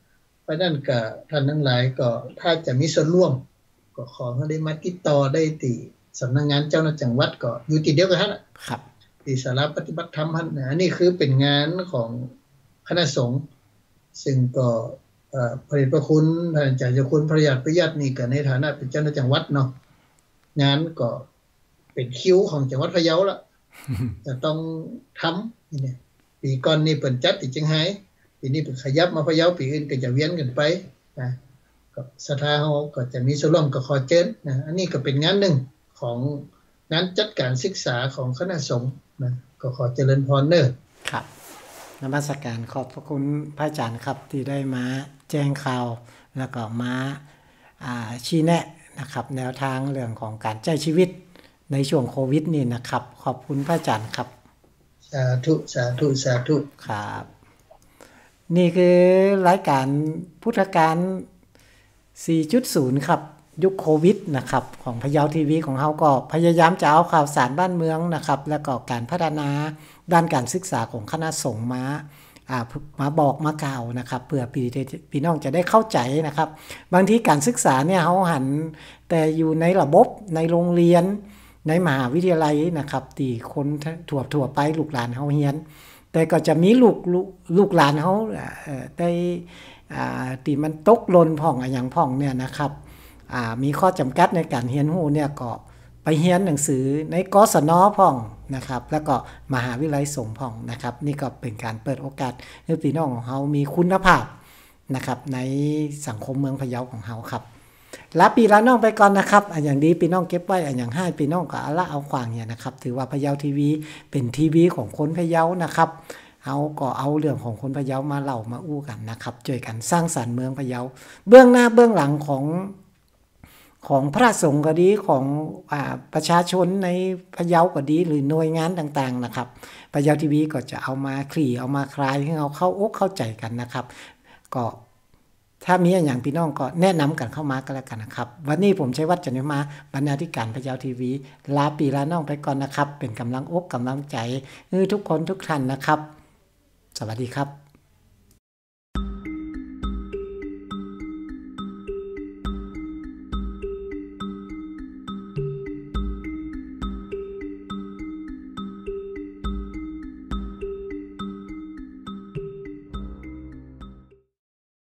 เพราะนั้นก็ท่านทั้งหลายก็ถ้าจะมีส่วนร่วมก็ขอให้ได้มาติดต่อได้ที่สำนักงานเจ้าหน้าจังหวัดก็อยู่ที่เดียวกันนั่นแหละครับที่ศาลาปฏิบัติธรรมนั่นอันนี้คือเป็นงานของคณะสงฆ์ซึ่งก็พระเดชพระคุณท่านอาจารย์เจ้าคุณพระญาติประยัตินี่ก็ในฐานะเป็นเจ้าหน้าจังหวัดเนาะงานก็เป็นคิวของจังหวัดพะเยาละจะต้องทำนี่เนี่ยปีก่อนนี่เปิ่นจัดที่เชียงรายปีนี้เปิ่นขยับมาพะเยาปีอื่นก็จะเวียนกันไปนะก็ศรัทธาเฮาก็จะมีส่วนร่วมก็ขอเชิญนะอันนี้ก็เป็นงานหนึ่งของงานจัดการศึกษาของคณะสงฆ์นะก็ขอเจริญพรเด้อครับนมัสการขอบพระคุณพระอาจารย์ครับที่ได้มาแจ้งข่าวแล้วก็มาชี้แนะนะครับแนวทางเรื่องของการใช้ชีวิตในช่วงโควิดนี่นะครับขอบคุณพระอาจารย์ครับสาธุสาธุสาธุครับนี่คือรายการพุทธการ 4.0 ครับยุคโควิดนะครับของพะเยาทีวีของเราก็พยายามจะเอาข่าวสารบ้านเมืองนะครับแล้วก็การพัฒนาด้านการศึกษาของคณะสงฆ์มาบอกมากล่าวนะครับเพื่อพี่น้องจะได้เข้าใจนะครับบางทีการศึกษาเนี่ยเขาหันแต่อยู่ในระบบในโรงเรียนในมหาวิทยาลัยนะครับที่คนทั่วไปลูกหลานเขาเรียนแต่ก็จะมีลูกหลานเขาได้ที่มันตกหล่นพ่องอย่างพ่องเนี่ยนะครับมีข้อจำกัดในการเรียนรู้เนี่ยก็ไปเรียนหนังสือในกศน.พ่องนะครับแล้วก็มหาวิทยาลัยสงฆ์พ่องนะครับนี่ก็เป็นการเปิดโอกาสให้พี่น้องของเรามีคุณภาพนะครับในสังคมเมืองพะเยาของเราครับลาปีละน้องไปก่อนนะครับอย่างดีพี่น้องเก็บไว้อย่างให้พี่น้องก็ละเอาขวางเนี่ยนะครับถือว่าพะเยาทีวีเป็นทีวีของคนพะเยานะครับเอาก็เอาเรื่องของคนพะเยามาเล่ามาอู้กันนะครับช่วยกันสร้างสรรค์เมืองพะเยาเบื้องหน้าเบื้องหลังของพระสงฆ์ก็ดีของประชาชนในพะเยาก็ดีหรือหน่วยงานต่างๆนะครับพะเยาทีวีก็จะเอามาเอามาคลายให้เราเข้าอกเข้าใจกันนะครับก็ถ้ามีอย่างพี่น้องก็แนะนำกันเข้ามาก็แล้วกันนะครับวันนี้ผมชัยวัฒน์จันทร์มาบรรณาธิการพะเยาทีวีลาปีลาน้องไปก่อนนะครับเป็นกำลังอกกำลังใจให้ทุกคนทุกท่านนะครับสวัสดีครับ